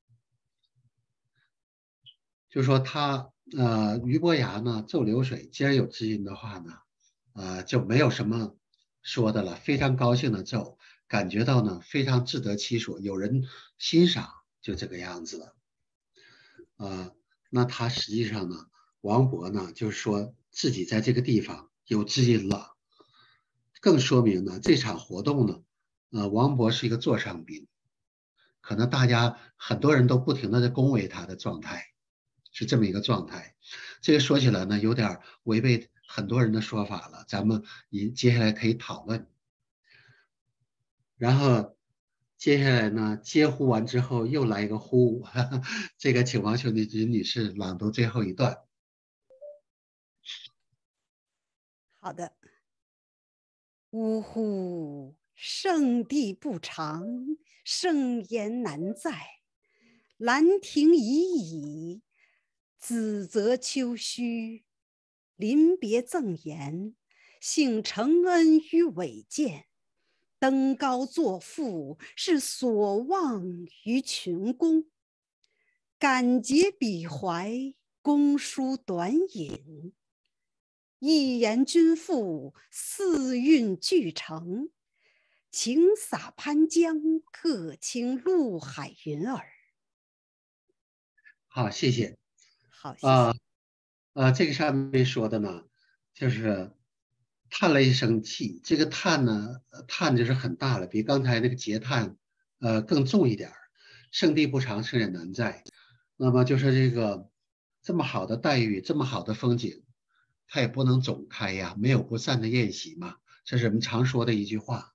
就说他呃俞伯牙呢骤流水，既然有知音的话呢，呃就没有什么说的了，非常高兴的奏，感觉到呢非常自得其所，有人欣赏，就这个样子了。呃，那他实际上呢，王勃呢就是说自己在这个地方有知音了，更说明呢这场活动呢，呃王勃是一个座上宾，可能大家很多人都不停的在恭维他的状态。是这么一个状态。这个说起来呢，有点违背很多人的说法了，咱们也接下来可以讨论。然后接下来呢，接呼完之后又来一个呼，哈哈，这个请王秀丽女士朗读最后一段。 好的。呜呼，圣地不长，盛言难在。兰亭已矣，梓泽秋墟。临别赠言，幸承恩于伟饯。登高作赋，是所望于群公。感竭彼怀，公书短引。一言均赋，四韵俱成。请洒潘江，各倾陆海云耳。 好，谢谢。 好，谢谢。 啊、呃呃，这个上面说的呢，就是叹了一声气。这个叹呢，叹就是很大了，比刚才那个截叹，呃，更重一点。圣地不长，盛也难在。那么就是这个这么好的待遇，这么好的风景，它也不能总开呀，没有不散的宴席嘛，这是我们常说的一句话。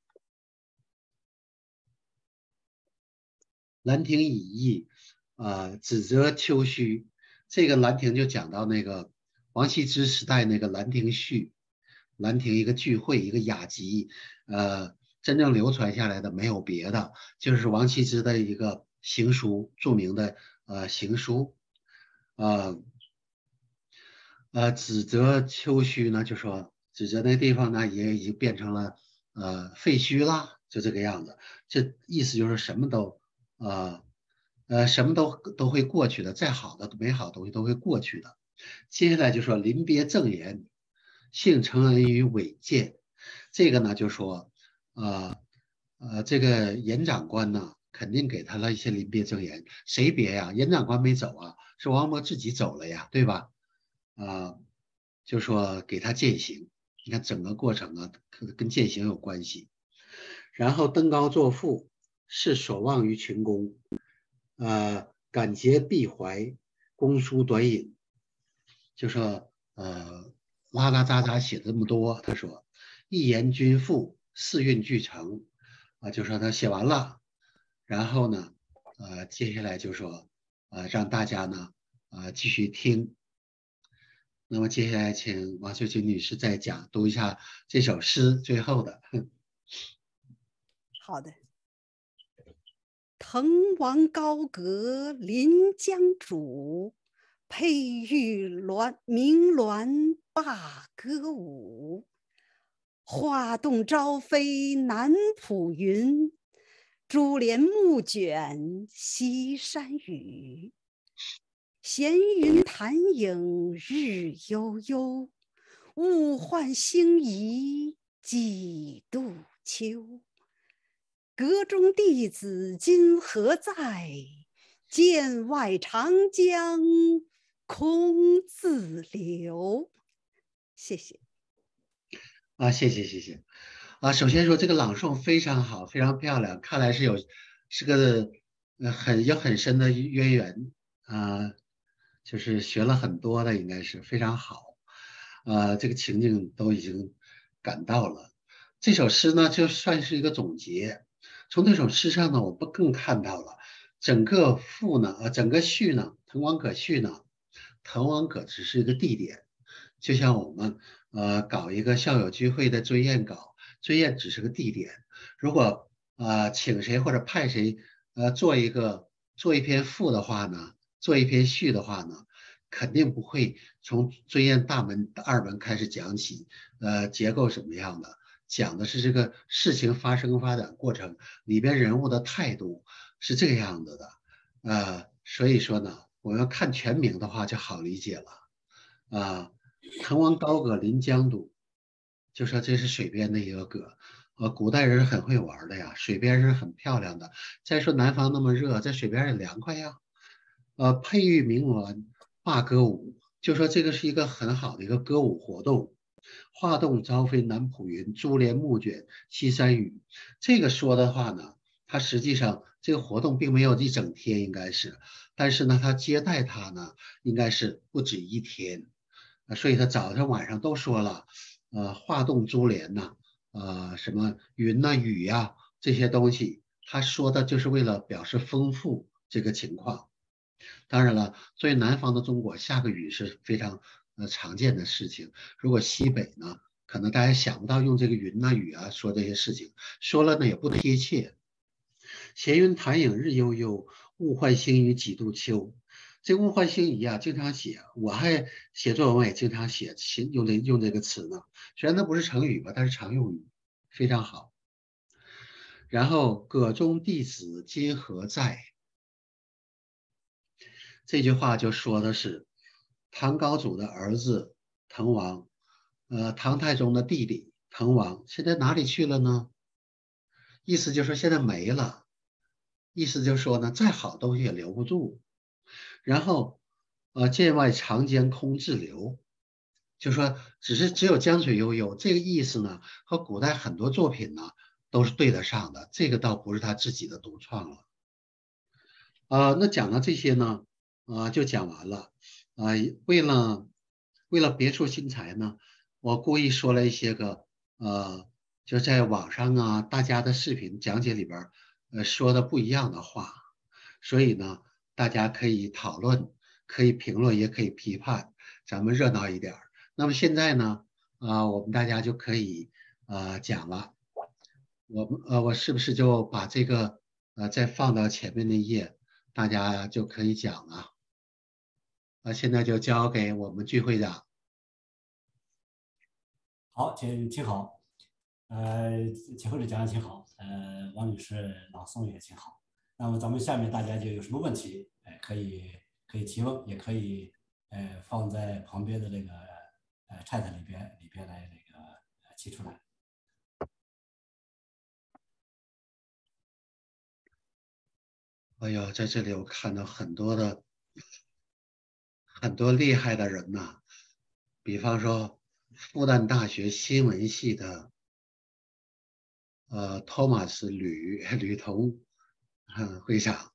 兰亭已矣，呃，梓泽秋墟。这个兰亭就讲到那个王羲之时代那个《兰亭序》， 兰亭一个聚会，一个雅集，呃，真正流传下来的没有别的，就是王羲之的一个行书，著名的呃行书，呃呃，指责丘墟呢，就说指责那地方呢也已经变成了呃废墟啦，就这个样子。这意思就是什么都呃呃什么都都会过去的，再好的美好的东西都会过去的。接下来就说临别赠言，幸承恩于伟荐。这个呢就说呃呃这个严长官呢肯定给他了一些临别赠言，谁别呀？严长官没走啊，是王勃自己走了呀，对吧？啊、呃，就说给他践行，你看整个过程啊，跟践行有关系。然后登高作赋，是所望于群公，呃，感竭必怀，公书短引，就说呃拉拉杂杂写这么多，他说一言均赋，四韵俱成，啊，就说他写完了，然后呢，呃，接下来就说呃让大家呢呃继续听。那么接下来请王秀琴女士再讲读一下这首诗最后的。 好的。滕王高阁临江渚，佩玉鸾鸣鸾罢歌舞。画栋朝飞南浦云，珠帘暮卷西山雨。闲云潭影日悠悠，物换星移几度秋。阁中弟子今何在？剑外长江空自流。谢谢。 啊，谢谢谢谢。啊，首先说这个朗诵非常好，非常漂亮，看来是有是个呃很有很深的渊源啊，就是学了很多的，应该是非常好。啊，这个情境都已经感到了。这首诗呢，就算是一个总结。从这首诗上呢，我们更看到了整个赋呢，呃，整个序呢，滕王阁序呢，滕王阁只是一个地点，就像我们呃搞一个校友聚会的追宴稿，追宴只是个地点。如果呃请谁或者派谁呃做一个做一篇赋的话呢，做一篇序的话呢，肯定不会从追宴大门二门开始讲起，呃，结构什么样的。讲的是这个事情发生发展过程里边人物的态度是这个样子的，呃，所以说呢，我们要看全名的话就好理解了，啊、呃，滕王高阁临江渚，就说这是水边的一个阁，呃，古代人很会玩的呀，水边是很漂亮的。再说南方那么热，在水边也凉快呀，呃，佩玉鸣鸾罢歌舞，就说这个是一个很好的一个歌舞活动。画栋朝飞南浦云，珠帘暮卷西山雨。这个说的话呢，它实际上这个活动并没有一整天，应该是，但是呢，他接待他呢，应该是不止一天，啊，所以他早上晚上都说了，呃，画栋珠帘呐，呃，什么云呐、雨呀这些东西，他说的就是为了表示丰富这个情况。当然了，作为南方的中国，下个雨是非常呃常见的事情。如果西北呢，可能大家想不到用这个云呐、雨啊说这些事情，说了呢也不贴切。闲云潭影日悠悠，物换星移几度秋。这物换星移啊，经常写，我还写作文也经常写，用这用这个词呢。虽然它不是成语吧，但是常用语，非常好。然后阁中弟子今何在？这句话就说的是唐高祖的儿子滕王，呃，唐太宗的弟弟滕王，现在哪里去了呢？意思就是说现在没了，意思就是说呢，再好东西也留不住。然后，呃，剑外长江空自流，就说只是只有江水悠悠，这个意思呢，和古代很多作品呢都是对得上的，这个倒不是他自己的独创了。啊、呃，那讲到这些呢，啊、呃，就讲完了。啊、呃，为了为了别出心裁呢，我故意说了一些个呃，就在网上啊，大家的视频讲解里边呃，说的不一样的话，所以呢，大家可以讨论，可以评论，也可以批判，咱们热闹一点儿。那么现在呢， 啊、我们大家就可以啊、讲了。我们呃，我是不是就把这个呃再放到前面那页，大家就可以讲了？啊，现在就交给我们聚会长。 好，请请好，呃，请会长讲讲请好，呃，王女士朗诵也请好。那么咱们下面大家就有什么问题，哎，可以可以提问，也可以呃放在旁边的这个呃 chat 里边里边来那个呃提出来。 哎呦，在这里我看到很多的很多厉害的人呐、比方说复旦大学新闻系的呃托马斯吕吕彤嗯会长，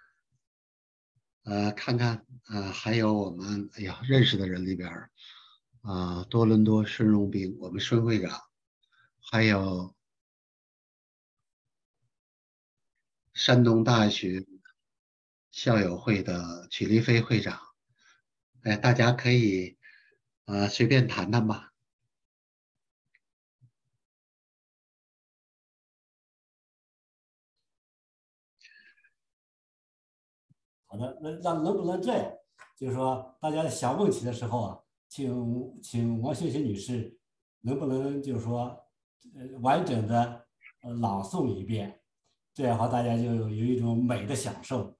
呃看看呃还有我们哎呀认识的人里边儿啊、多伦多孙荣斌我们孙会长，还有山东大学校友会的曲立飞会长，哎，大家可以呃随便谈谈吧。 好的，那让能不能这样？就是说，大家想问题的时候啊，请请王欣欣女士能不能就是说，呃，完整的呃朗诵一遍，这样的话大家就有一种美的享受。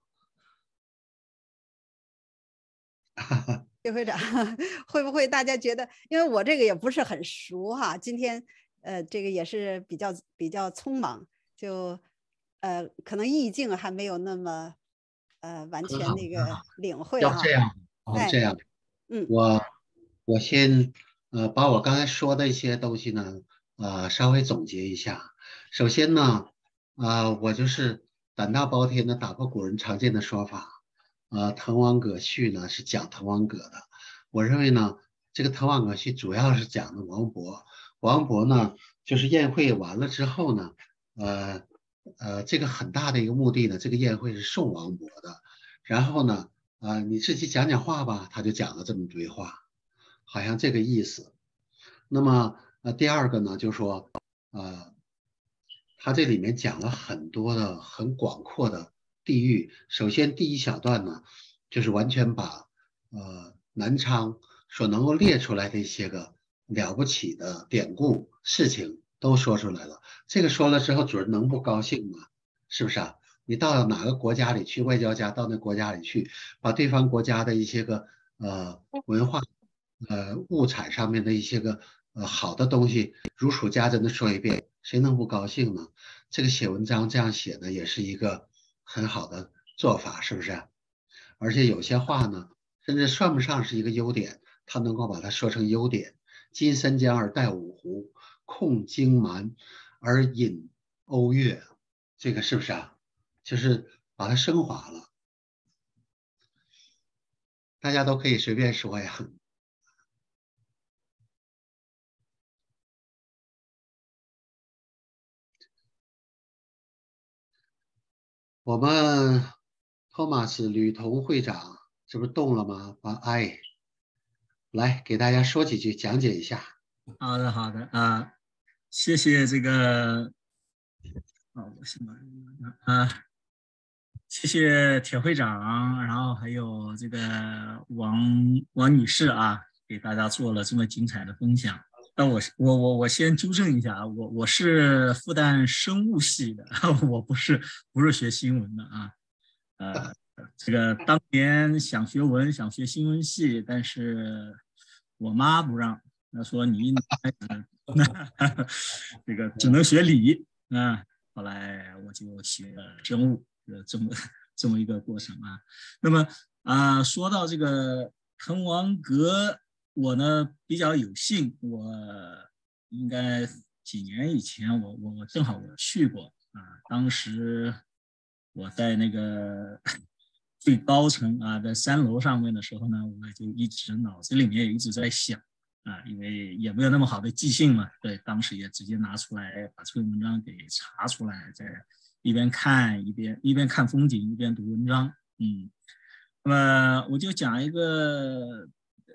谢会长，会不会大家觉得，因为我这个也不是很熟哈，今天呃这个也是比较比较匆忙，就呃可能意境还没有那么呃完很好， 全那个领会哈。 要这样，要好， 这哎， 样。 嗯， 我我先呃把我刚才说的一些东西呢，呃稍微总结一下。首先呢，啊、我就是胆大包天的打破古人常见的说法，呃，滕王阁序呢是讲滕王阁的。我认为呢，这个滕王阁序主要是讲的王勃。王勃呢，就是宴会完了之后呢，呃呃，这个很大的一个目的呢，这个宴会是送王勃的。然后呢，啊、你自己讲讲话吧，他就讲了这么一堆话，好像这个意思。那么，呃，第二个呢，就说，呃，他这里面讲了很多的很广阔的地域。首先，第一小段呢，就是完全把呃南昌所能够列出来的一些个了不起的典故事情都说出来了。这个说了之后，主人能不高兴吗？是不是啊？你到哪个国家里去，外交家到那国家里去，把对方国家的一些个呃文化、呃物产上面的一些个呃好的东西如数家珍的说一遍，谁能不高兴呢？这个写文章这样写呢，也是一个很好的做法，是不是？而且有些话呢，甚至算不上是一个优点，他能够把它说成优点。襟三江而带五湖，控荆蛮而引瓯越，这个是不是啊？就是把它升华了，大家都可以随便说呀。我们托马斯吕彤会长这不是动了吗？把哎，来给大家说几句，讲解一下。 好的，好的啊，谢谢这个，哦，我是马啊，谢谢铁会长，然后还有这个王王女士啊，给大家做了这么精彩的分享。那我我我我先纠正一下啊，我我是复旦生物系的，我不是不是学新闻的啊。呃，这个当年想学文，想学新闻系，但是我妈不让，她说你一男孩子，这个只能学理啊。后来我就学了生物，呃，这么这么一个过程啊。那么啊、呃，说到这个滕王阁，我呢比较有幸，我应该几年以前我，我我正好我去过啊，当时我在那个最高层啊，在三楼上面的时候呢，我就一直脑子里面也一直在想啊，因为也没有那么好的记性嘛，对，当时也直接拿出来把这篇文章给查出来，在一边看一边一边看风景一边读文章，嗯，那么我就讲一个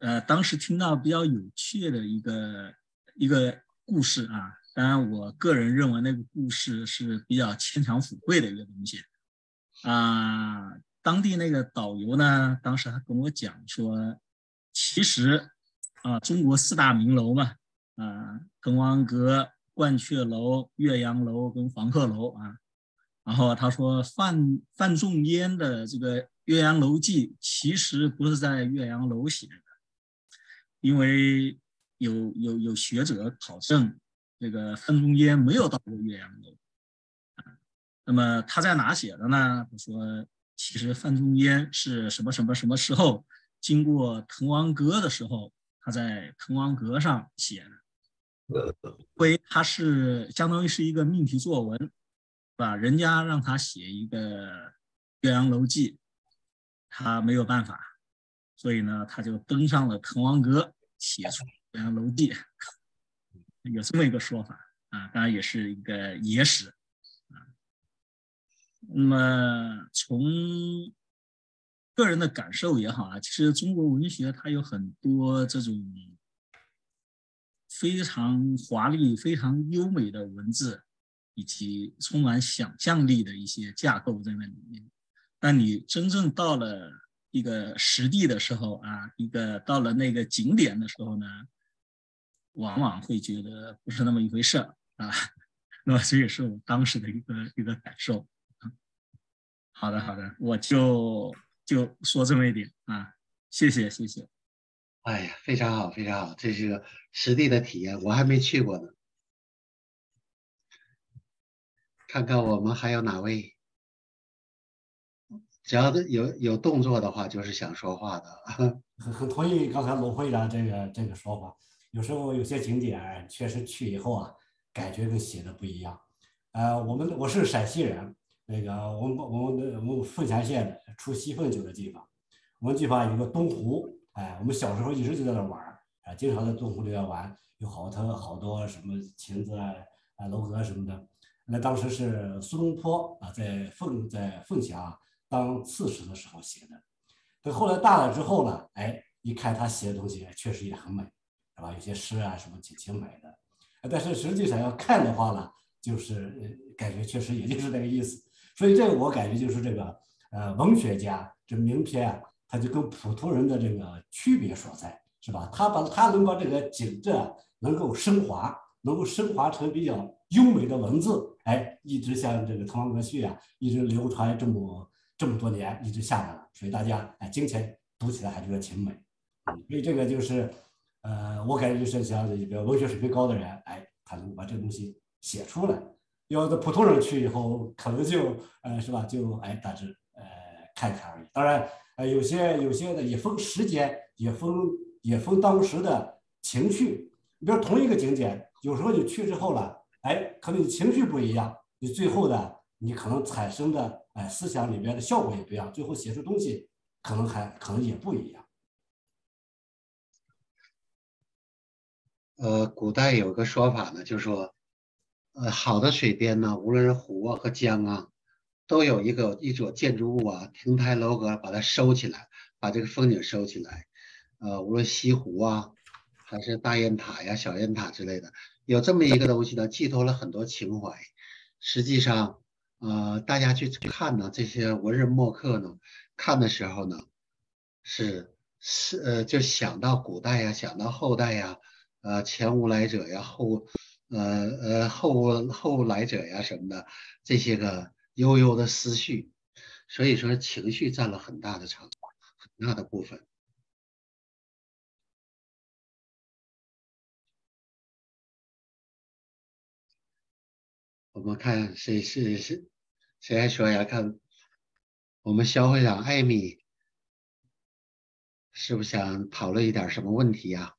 呃，当时听到比较有趣的一个一个故事啊，当然我个人认为那个故事是比较牵强附会的一个东西啊。当地那个导游呢，当时他跟我讲说，其实啊，中国四大名楼嘛，啊，滕王阁、鹳雀楼、岳阳楼跟黄鹤楼啊。然后他说范范仲淹的这个《岳阳楼记》其实不是在岳阳楼写的，因为有有有学者考证，这个范仲淹没有到过岳阳楼。那么他在哪写的呢？他说，其实范仲淹是什么什么什么时候经过滕王阁的时候，他在滕王阁上写的，因为他是相当于是一个命题作文，吧？人家让他写一个《岳阳楼记》，他没有办法，所以呢，他就登上了滕王阁，写出《岳阳楼记》，有这么一个说法啊，当然也是一个野史啊。那么从个人的感受也好啊，其实中国文学它有很多这种非常华丽、非常优美的文字，以及充满想象力的一些架构在那里面。但你真正到了一个实地的时候啊，一个到了那个景点的时候呢，往往会觉得不是那么一回事啊。那么这也是我当时的一个一个感受。好的，好的，我就就说这么一点啊，谢谢，谢谢。 哎呀，非常好，非常好，这是个实地的体验，我还没去过呢。看看我们还有哪位，只要有有动作的话，就是想说话的。 很很同意刚才罗会长这个这个说法，有时候有些景点确实去以后啊，感觉跟写的不一样。呃，我们我是陕西人，那个我们我们我们凤翔县出西凤酒的地方，我们地方有个东湖，哎，我们小时候一直就在那玩儿啊，经常在东湖里面玩，有好多好多什么芹子啊、啊楼阁什么的。那当时是苏东坡啊，在凤在凤翔啊当刺史的时候写的。等后来大了之后呢，哎，一看他写的东西确实也很美，是吧？有些诗啊什么挺挺美的，但是实际上要看的话呢，就是感觉确实也就是那个意思。所以这个我感觉就是这个呃文学家这名篇啊，他就跟普通人的这个区别所在，是吧？他把他能把这个景致能够升华，能够升华成比较优美的文字，哎，一直像这个《滕王阁序》啊，一直流传这么这么多年，一直下来了，所以大家哎，今天读起来还觉得挺美。嗯，所以这个就是，呃，我感觉就是像这个文学水平高的人，哎，他能把这个东西写出来。要是普通人去以后，可能就呃是吧，就哎大致呃看看而已。当然，呃有些有些的也分时间，也分也分当时的情绪。你比如同一个景点，有时候你去之后了，哎，可能你情绪不一样，你最后的你可能产生的哎思想里边的效果也不一样，最后写出东西可能还可能也不一样。 呃，古代有个说法呢，就是说，呃，好的水边呢，无论是湖啊和江啊，都有一个一所建筑物啊，亭台楼阁，把它收起来，把这个风景收起来。呃，无论西湖啊，还是大雁塔呀、小雁塔之类的，有这么一个东西呢，寄托了很多情怀。实际上，呃，大家去看呢，这些文人墨客呢，看的时候呢，是是呃，就想到古代呀，想到后代呀。呃前无来者呀，后呃呃后后来者呀什么的，这些个悠悠的思绪，所以说情绪占了很大的场很大的部分。我们看谁是是谁还说呀？看我们肖会长艾米是不是想讨论一点什么问题呀？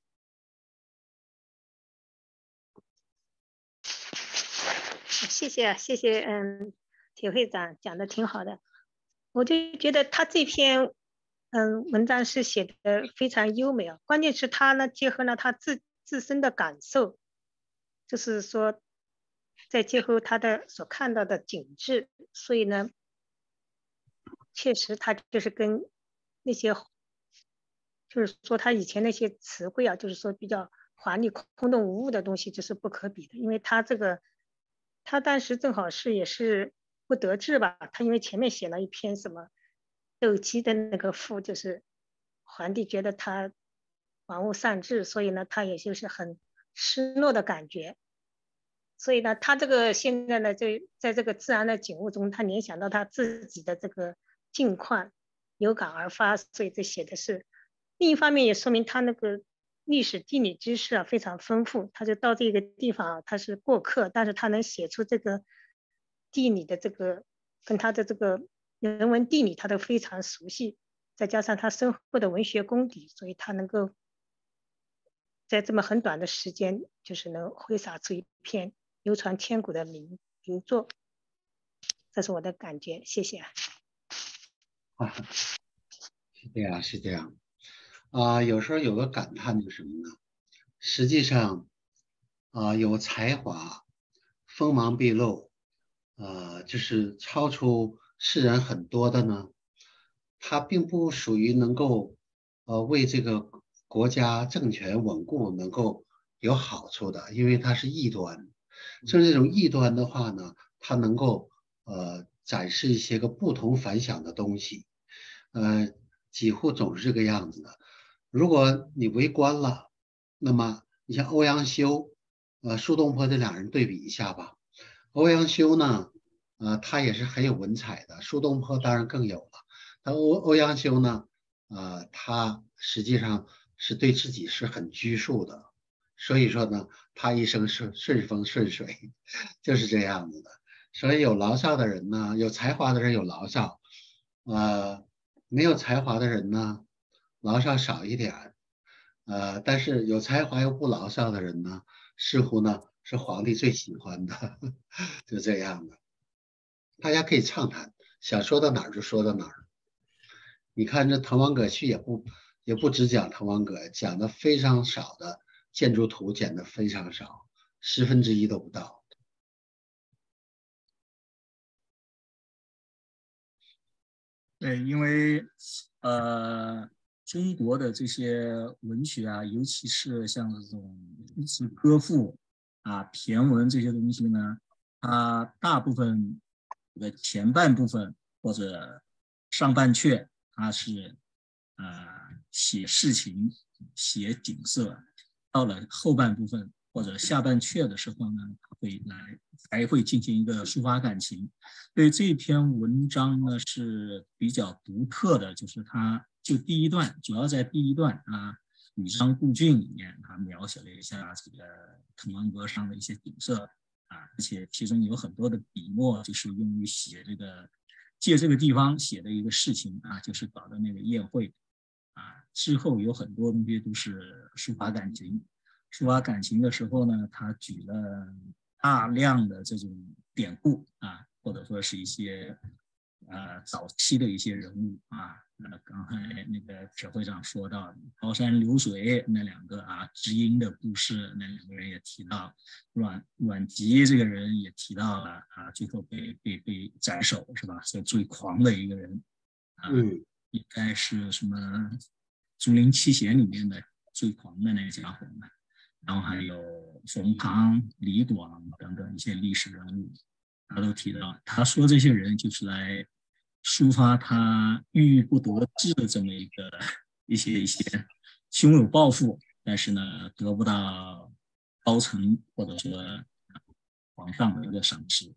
谢谢谢谢，嗯，铁会长讲的挺好的，我就觉得他这篇嗯文章是写的非常优美啊，关键是他呢结合了他自自身的感受，就是说再结合他的所看到的景致，所以呢，确实他就是跟那些就是说他以前那些词汇啊，就是说比较华丽、空洞无物的东西，这是不可比的。因为他这个，他当时正好是也是不得志吧，他因为前面写了一篇什么斗鸡的那个赋，就是皇帝觉得他玩物丧志，所以呢，他也就是很失落的感觉。所以呢，他这个现在呢，就在这个自然的景物中，他联想到他自己的这个境况，有感而发，所以这写的是。另一方面也说明他那个历史地理知识啊非常丰富，他就到这个地方啊，他是过客，但是他能写出这个地理的这个跟他的这个人文地理他都非常熟悉，再加上他深厚的文学功底，所以他能够在这么很短的时间，就是能挥洒出一篇流传千古的名名作。这是我的感觉，谢谢。 啊，是这样，是这样。啊、呃，有时候有个感叹就是什么呢？实际上，啊、呃，有才华、锋芒毕露，呃，就是超出世人很多的呢，他并不属于能够，呃，为这个国家政权稳固能够有好处的，因为它是异端。像这种异端的话呢，它能够呃展示一些个不同凡响的东西，呃，几乎总是这个样子的。如果你为官了，那么你像欧阳修、呃苏东坡这两人对比一下吧。欧阳修呢，呃，他也是很有文采的，苏东坡当然更有了。但欧欧阳修呢，呃，他实际上是对自己是很拘束的，所以说呢，他一生顺顺风顺水，就是这样子的。所以有牢骚的人呢，有才华的人有牢骚，呃，没有才华的人呢，牢骚少一点，呃，但是有才华又不牢骚的人呢，似乎呢是皇帝最喜欢的，就这样的。大家可以畅谈，想说到哪儿就说到哪儿。你看这《滕王阁序》也不也不只讲滕王阁，讲的非常少的建筑图，讲的非常少，十分之一都不到。 对，因为呃，中国的这些文学啊，尤其是像这种是歌赋啊、骈文这些东西呢，它大部分的前半部分或者上半阙，它是呃写事情、写景色，到了后半部分或者下半阙的时候呢，会来还会进行一个抒发感情。对这篇文章呢是比较独特的，就是它就第一段，主要在第一段啊，羽张顾郡里面，它描写了一下这个滕王阁上的一些景色啊，而且其中有很多的笔墨就是用于写这个借这个地方写的一个事情啊，就是搞的那个宴会啊，之后有很多东西都是抒发感情。抒发感情的时候呢，他举了大量的这种典故啊，或者说是一些呃早期的一些人物啊，呃，刚才那个铁会长说到高山流水那两个啊知音的故事，那两个人也提到，阮阮籍这个人也提到了啊，最后被被被斩首是吧？是最狂的一个人啊， 嗯， 应该是什么《竹林七贤》里面的最狂的那个家伙呢？然后还有冯唐、李广等等一些历史人物，他都提到，他说这些人就是来抒发他郁郁不得志的这么一个一些一些胸有抱负，但是呢得不到高层或者说皇上的一个赏识。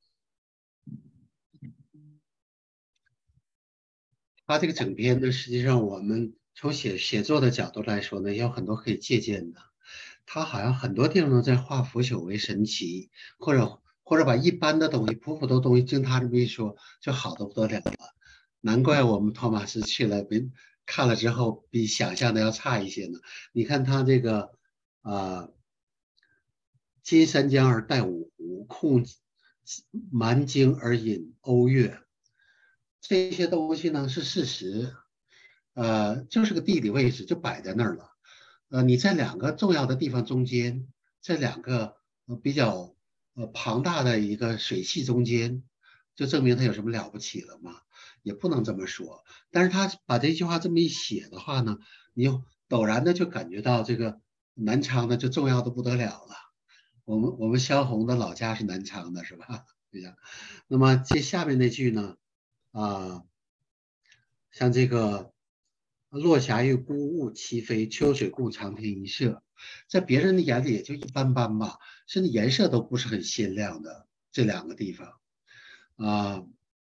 他这个整篇呢，实际上我们从写写作的角度来说呢，也有很多可以借鉴的。他好像很多地方都在化腐朽为神奇，或者或者把一般的东西、普普的东西，经他这么一说，就好得不得了了。难怪我们托马斯去了，比看了之后比想象的要差一些呢。你看他这个啊、呃，金三江而带五湖，控蛮荆而引瓯越，这些东西呢是事实，呃，就是个地理位置就摆在那儿了。呃，你在两个重要的地方中间，在两个呃比较呃庞大的一个水系中间，就证明它有什么了不起了吗？ 也不能这么说。但是他把这句话这么一写的话呢，你就陡然的就感觉到这个南昌呢就重要的不得了了。我们我们萧红的老家是南昌的，是吧？对呀。那么接下面那句呢，啊，像这个落霞与孤鹜齐飞，秋水共长天一色，在别人的眼里也就一般般吧，甚至颜色都不是很鲜亮的这两个地方。啊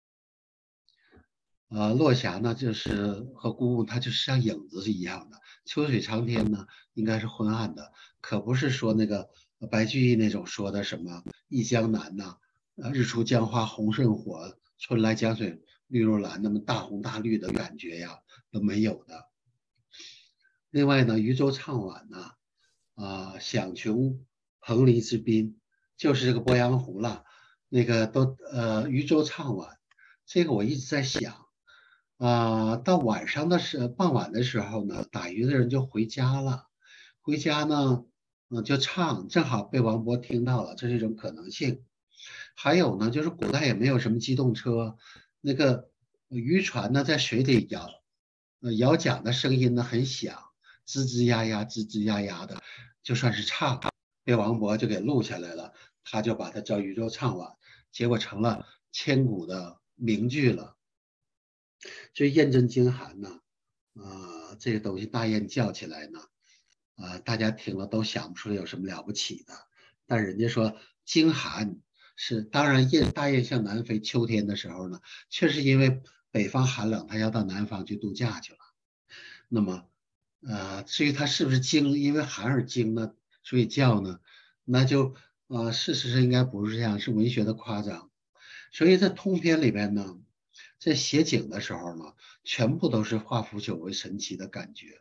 呃，落霞呢，就是和孤鹜，它就是像影子是一样的。秋水长天呢，应该是昏暗的，可不是说那个白居易那种说的什么忆江南呐、呃，日出江花红胜火，春来江水绿如蓝，那么大红大绿的感觉呀，都没有的。另外呢，渔舟唱晚呢，啊、响穷彭蠡之滨，就是这个鄱阳湖了。那个都呃，渔舟唱晚，这个我一直在想。啊、到晚上的时傍晚的时候呢，打鱼的人就回家了，回家呢，嗯、就唱，正好被王勃听到了，这是一种可能性。还有呢，就是古代也没有什么机动车，那个渔船呢在水里摇，呃，摇桨的声音呢很响，吱吱呀呀，吱吱呀呀的，就算是唱，被王勃就给录下来了，他就把它叫渔舟唱晚，结果成了千古的名句了。所以雁阵惊寒呢，啊、这个东西大雁叫起来呢，啊、大家听了都想不出来有什么了不起的。但人家说惊寒是，当然雁大雁向南飞，秋天的时候呢，确实因为北方寒冷，它要到南方去度假去了。那么，呃，至于它是不是惊，因为寒而惊呢，所以叫呢，那就呃，事实上应该不是这样，是文学的夸张。所以在通篇里边呢，在写景的时候呢，全部都是化腐朽为神奇的感觉。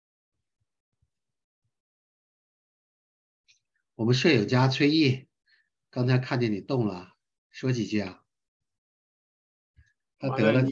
我们摄影家崔毅，刚才看见你动了，说几句啊？他完了， 得了， 你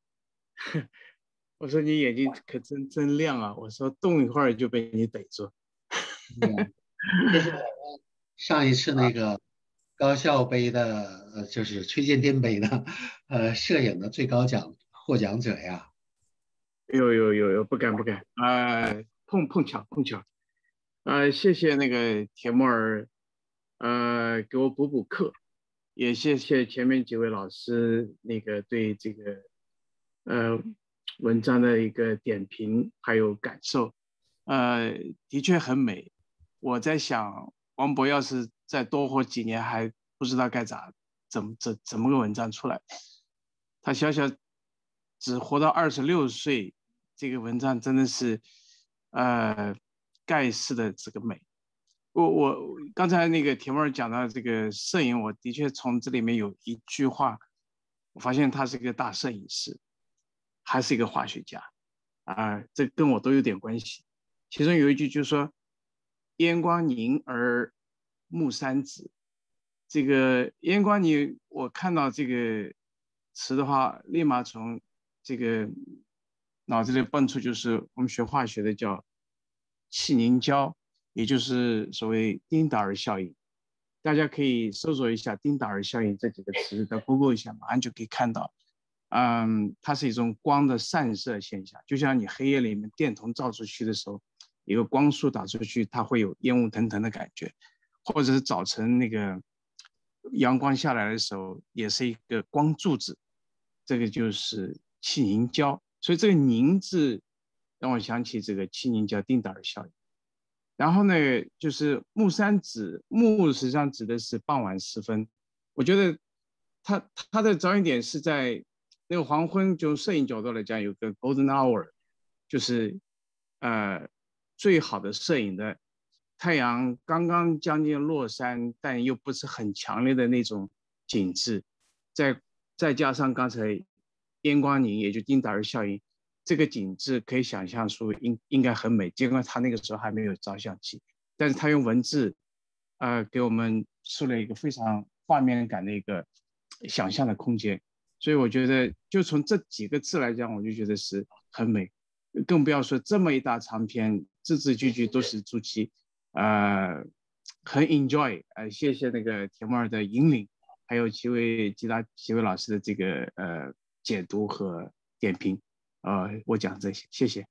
我说你眼睛可真真亮啊！我说动一会儿就被你逮住。 这是我们上一次那个高校杯的，呃，就是崔建甸杯的，呃，摄影的最高奖获奖者呀。 有有有有，不敢不敢啊、呃碰碰巧碰巧，呃，谢谢那个铁木儿，呃，给我补补课，也谢谢前面几位老师那个对这个呃文章的一个点评还有感受，呃，的确很美。我在想，王勃要是再多活几年，还不知道该咋怎么怎怎么个文章出来。他小小只活到二十六岁，这个文章真的是呃盖世的这个美。我我刚才那个铁木儿讲到这个摄影，我的确从这里面有一句话，我发现他是个大摄影师，还是一个化学家啊、这跟我都有点关系。其中有一句就是说烟光凝而木三子，这个烟光凝，我看到这个词的话，立马从这个脑子里蹦出就是我们学化学的叫气凝胶，也就是所谓丁达尔效应。大家可以搜索一下丁达尔效应这几个词，在 Google 一下，马上就可以看到。嗯，它是一种光的散射现象，就像你黑夜里面电筒照出去的时候，一个光束打出去，它会有烟雾腾腾的感觉，或者是早晨那个阳光下来的时候，也是一个光柱子，这个就是气凝胶。所以这个凝字让我想起这个气凝胶丁达尔效应。然后呢，就是木三子，木实际上指的是傍晚时分。我觉得它它的着眼点是在那个黄昏，就摄影角度来讲，有个 golden hour， 就是呃最好的摄影的太阳刚刚将近落山，但又不是很强烈的那种景致，再再加上刚才烟光凝，也就丁达尔效应。这个景致可以想象出应应该很美，尽管他那个时候还没有照相机，但是他用文字，呃，给我们树了一个非常画面感的一个想象的空间，所以我觉得就从这几个字来讲，我就觉得是很美，更不要说这么一大长篇，字字句句都是朱熹，呃，很 enjoy， 呃，谢谢那个铁木儿的引领，还有几位其他几位老师的这个呃解读和点评。呃，我讲这些，谢谢。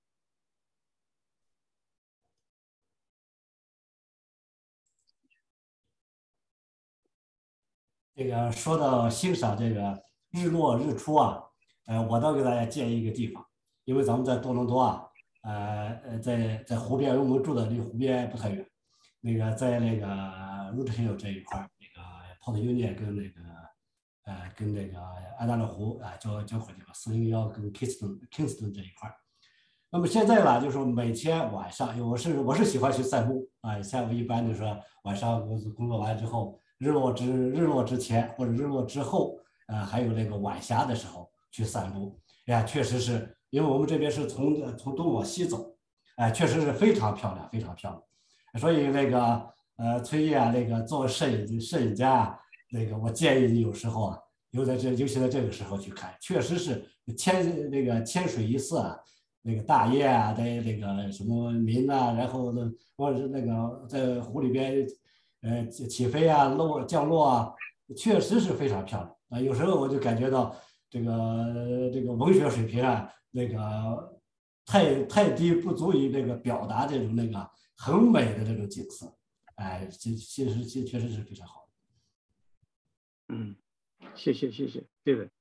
这个说到欣赏这个日落日出啊，呃，我倒给大家建议一个地方，因为咱们在多伦多啊，呃呃，在在湖边，我们住的离湖边不太远，那个在那个 Root Hill 这一块，那个 Port Union 跟那个呃跟那个安大略湖啊交交汇地方，四零幺跟 Kingston Kingston 这一块。那么现在吧，就是说每天晚上，我是我是喜欢去散步啊，像我一般就是说晚上工工作完之后。日落之日落之前或者日落之后，呃，还有那个晚霞的时候去散步，哎呀，确实是因为我们这边是从从东往西走，哎，确实是非常漂亮，非常漂亮。所以那个呃，崔烨啊，那个做摄影摄影家啊，那个我建议你有时候啊，尤在这尤其在这个时候去看，确实是千那个千水一色啊，那个大雁啊，在那个什么鸣啊，然后呢，或者是那个在湖里边。呃，起飞啊，落降落啊，确实是非常漂亮啊。有时候我就感觉到这个这个文学水平啊，那个太太低，不足以那个表达这种那个很美的这种景色。哎，其其实其确实是非常好的。嗯，谢谢谢谢，对的。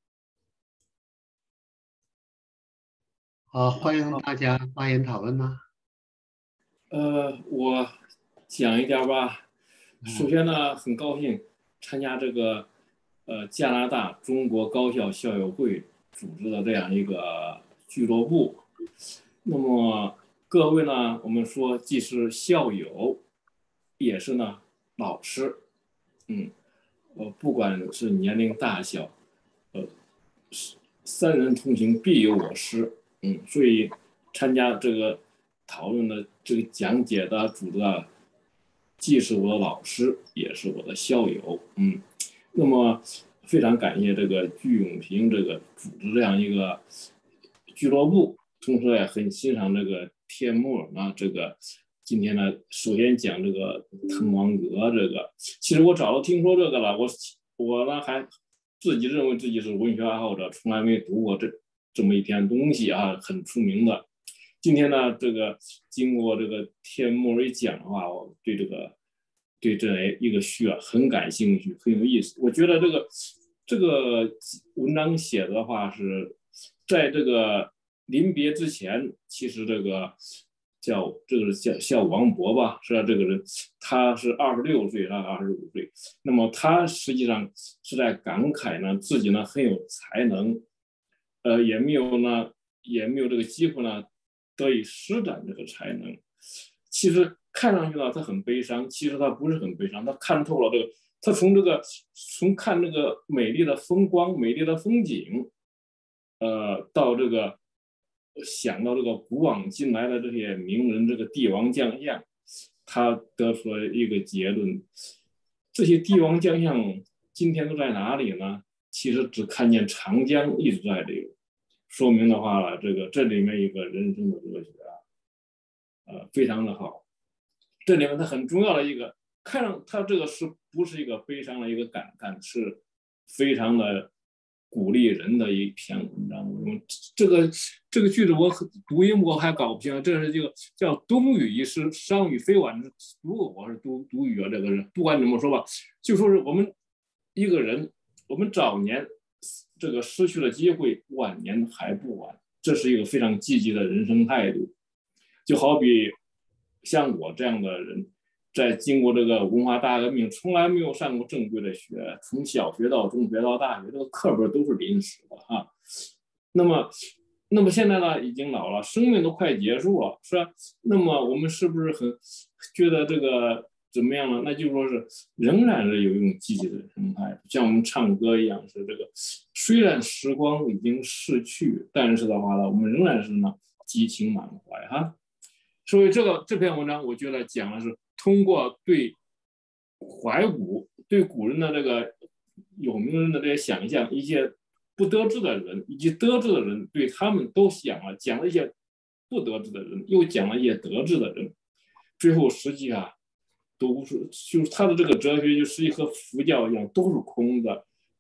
好，欢迎大家发言讨论呢。 呃，我讲一点吧。首先呢，很高兴参加这个呃加拿大中国高校校友会组织的这样一个俱乐部。那么各位呢，我们说既是校友，也是呢老师，嗯，呃，不管是年龄大小，呃，三人同行必有我师，嗯，所以参加这个讨论的这个讲解的组织啊。既是我的老师，也是我的校友，嗯，那么非常感谢这个具永平这个组织这样一个俱乐部，同时也很欣赏这个天幕啊，这个今天呢，首先讲这个滕王阁这个，其实我早就听说这个了，我我呢还自己认为自己是文学爱好者，从来没读过这这么一篇东西啊，很出名的。今天呢，这个经过这个天幕一讲的话，我对这个对这一个序啊很感兴趣，很有意思。我觉得这个这个文章写的话是在这个临别之前，其实这个叫这个叫叫王勃吧，是吧？这个人他是二十六岁，他二十五岁，那么他实际上是在感慨呢，自己呢很有才能，呃，也没有呢也没有这个机会呢。得以施展这个才能，其实看上去呢，他很悲伤，其实他不是很悲伤，他看透了这个，他从这个从看这个美丽的风光、美丽的风景，呃，到这个想到这个古往今来的这些名人、这个帝王将相，他得出了一个结论：这些帝王将相今天都在哪里呢？其实只看见长江一直在流。说明的话了，这个这里面一个人生的哲学啊，呃，非常的好。这里面它很重要的一个，看上它这个是不是一个悲伤的一个感叹，是非常的鼓励人的一篇文章。这个这个句子我读音我还搞不清，这是这个叫冬雨一诗，商雨非晚。如果我是读读语啊，这个人不管怎么说吧，就说是我们一个人，我们早年。这个失去了机会，晚年还不晚，这是一个非常积极的人生态度。就好比像我这样的人，在经过这个文化大革命，从来没有上过正规的学，从小学到中学到大学，这个课本都是临时的哈。那么，那么现在呢，已经老了，生命都快结束了，是吧？那么我们是不是很觉得这个？怎么样呢？那就说是仍然是有一种积极的生态，像我们唱歌一样，是这个虽然时光已经逝去，但是的话呢，我们仍然是呢激情满怀哈。所以这个这篇文章，我觉得讲的是通过对怀古、对古人的这个有名人的这些想象，一些不得志的人以及得志的人，对他们都讲了，讲了一些不得志的人，又讲了一些得志的人，最后实际啊。都是，就是他的这个哲学，就实际和佛教一样，都是空的。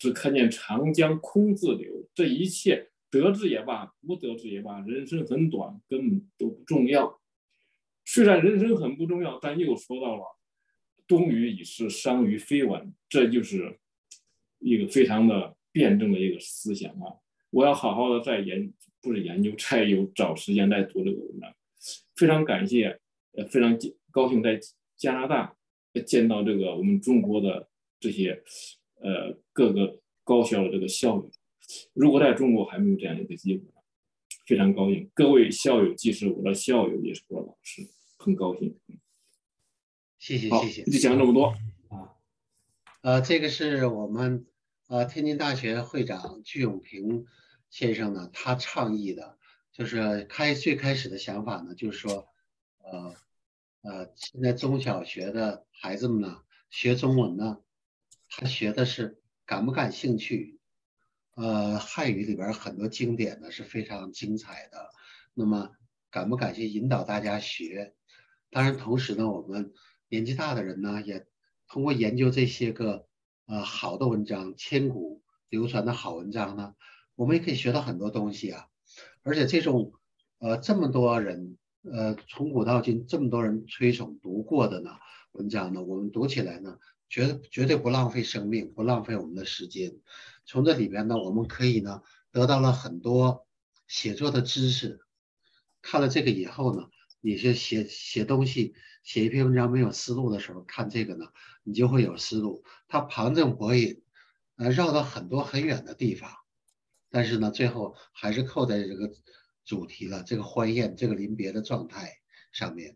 只看见长江空自流。这一切得志也罢，不得志也罢，人生很短，根本都不重要。虽然人生很不重要，但又说到了冬雨已逝，伤于飞蚊，这就是一个非常的辩证的一个思想啊！我要好好的再研，不是研究，再有找时间再读这个文章。非常感谢，呃，非常高兴在加拿大见到这个我们中国的这些呃各个高校的这个校友。如果在中国还没有这样一个机会，非常高兴。各位校友既是我的校友，也是我的老师，很高兴。 谢谢谢谢。 就讲这么多啊。呃，这个是我们呃天津大学会长具永平先生呢，他倡议的，就是开最开始的想法呢，就是说，呃呃，现在中小学的孩子们呢，学中文呢，他学的是感不感兴趣。呃，汉语里边很多经典呢是非常精彩的，那么感不感谢引导大家学？当然，同时呢，我们年纪大的人呢，也通过研究这些个呃好的文章，千古流传的好文章呢，我们也可以学到很多东西啊。而且这种呃这么多人呃从古到今这么多人推崇读过的呢文章呢，我们读起来呢，绝绝对不浪费生命，不浪费我们的时间。从这里边呢，我们可以呢得到了很多写作的知识。看了这个以后呢，你是写写东西，写一篇文章没有思路的时候，看这个呢，你就会有思路。它旁征博引，呃，绕到很多很远的地方，但是呢，最后还是扣在这个主题了，这个欢宴，这个临别的状态上面。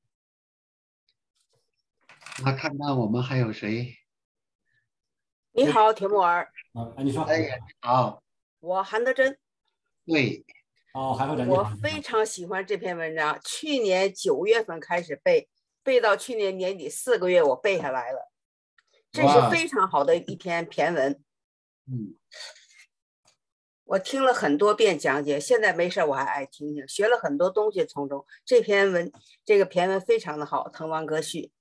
那看看我们还有谁？ 你好，铁木儿。 啊，你说。 哎呀，你好。 我韩德珍。 对。 哦，韩会长， 我非常喜欢这篇文章，去年九月份开始背，背到去年年底四个月，我背下来了。这是非常好的一篇骈文。 嗯。 我听了很多遍讲解，现在没事我还爱听听，学了很多东西从中。这篇文，这个骈文非常的好，《滕王阁序》。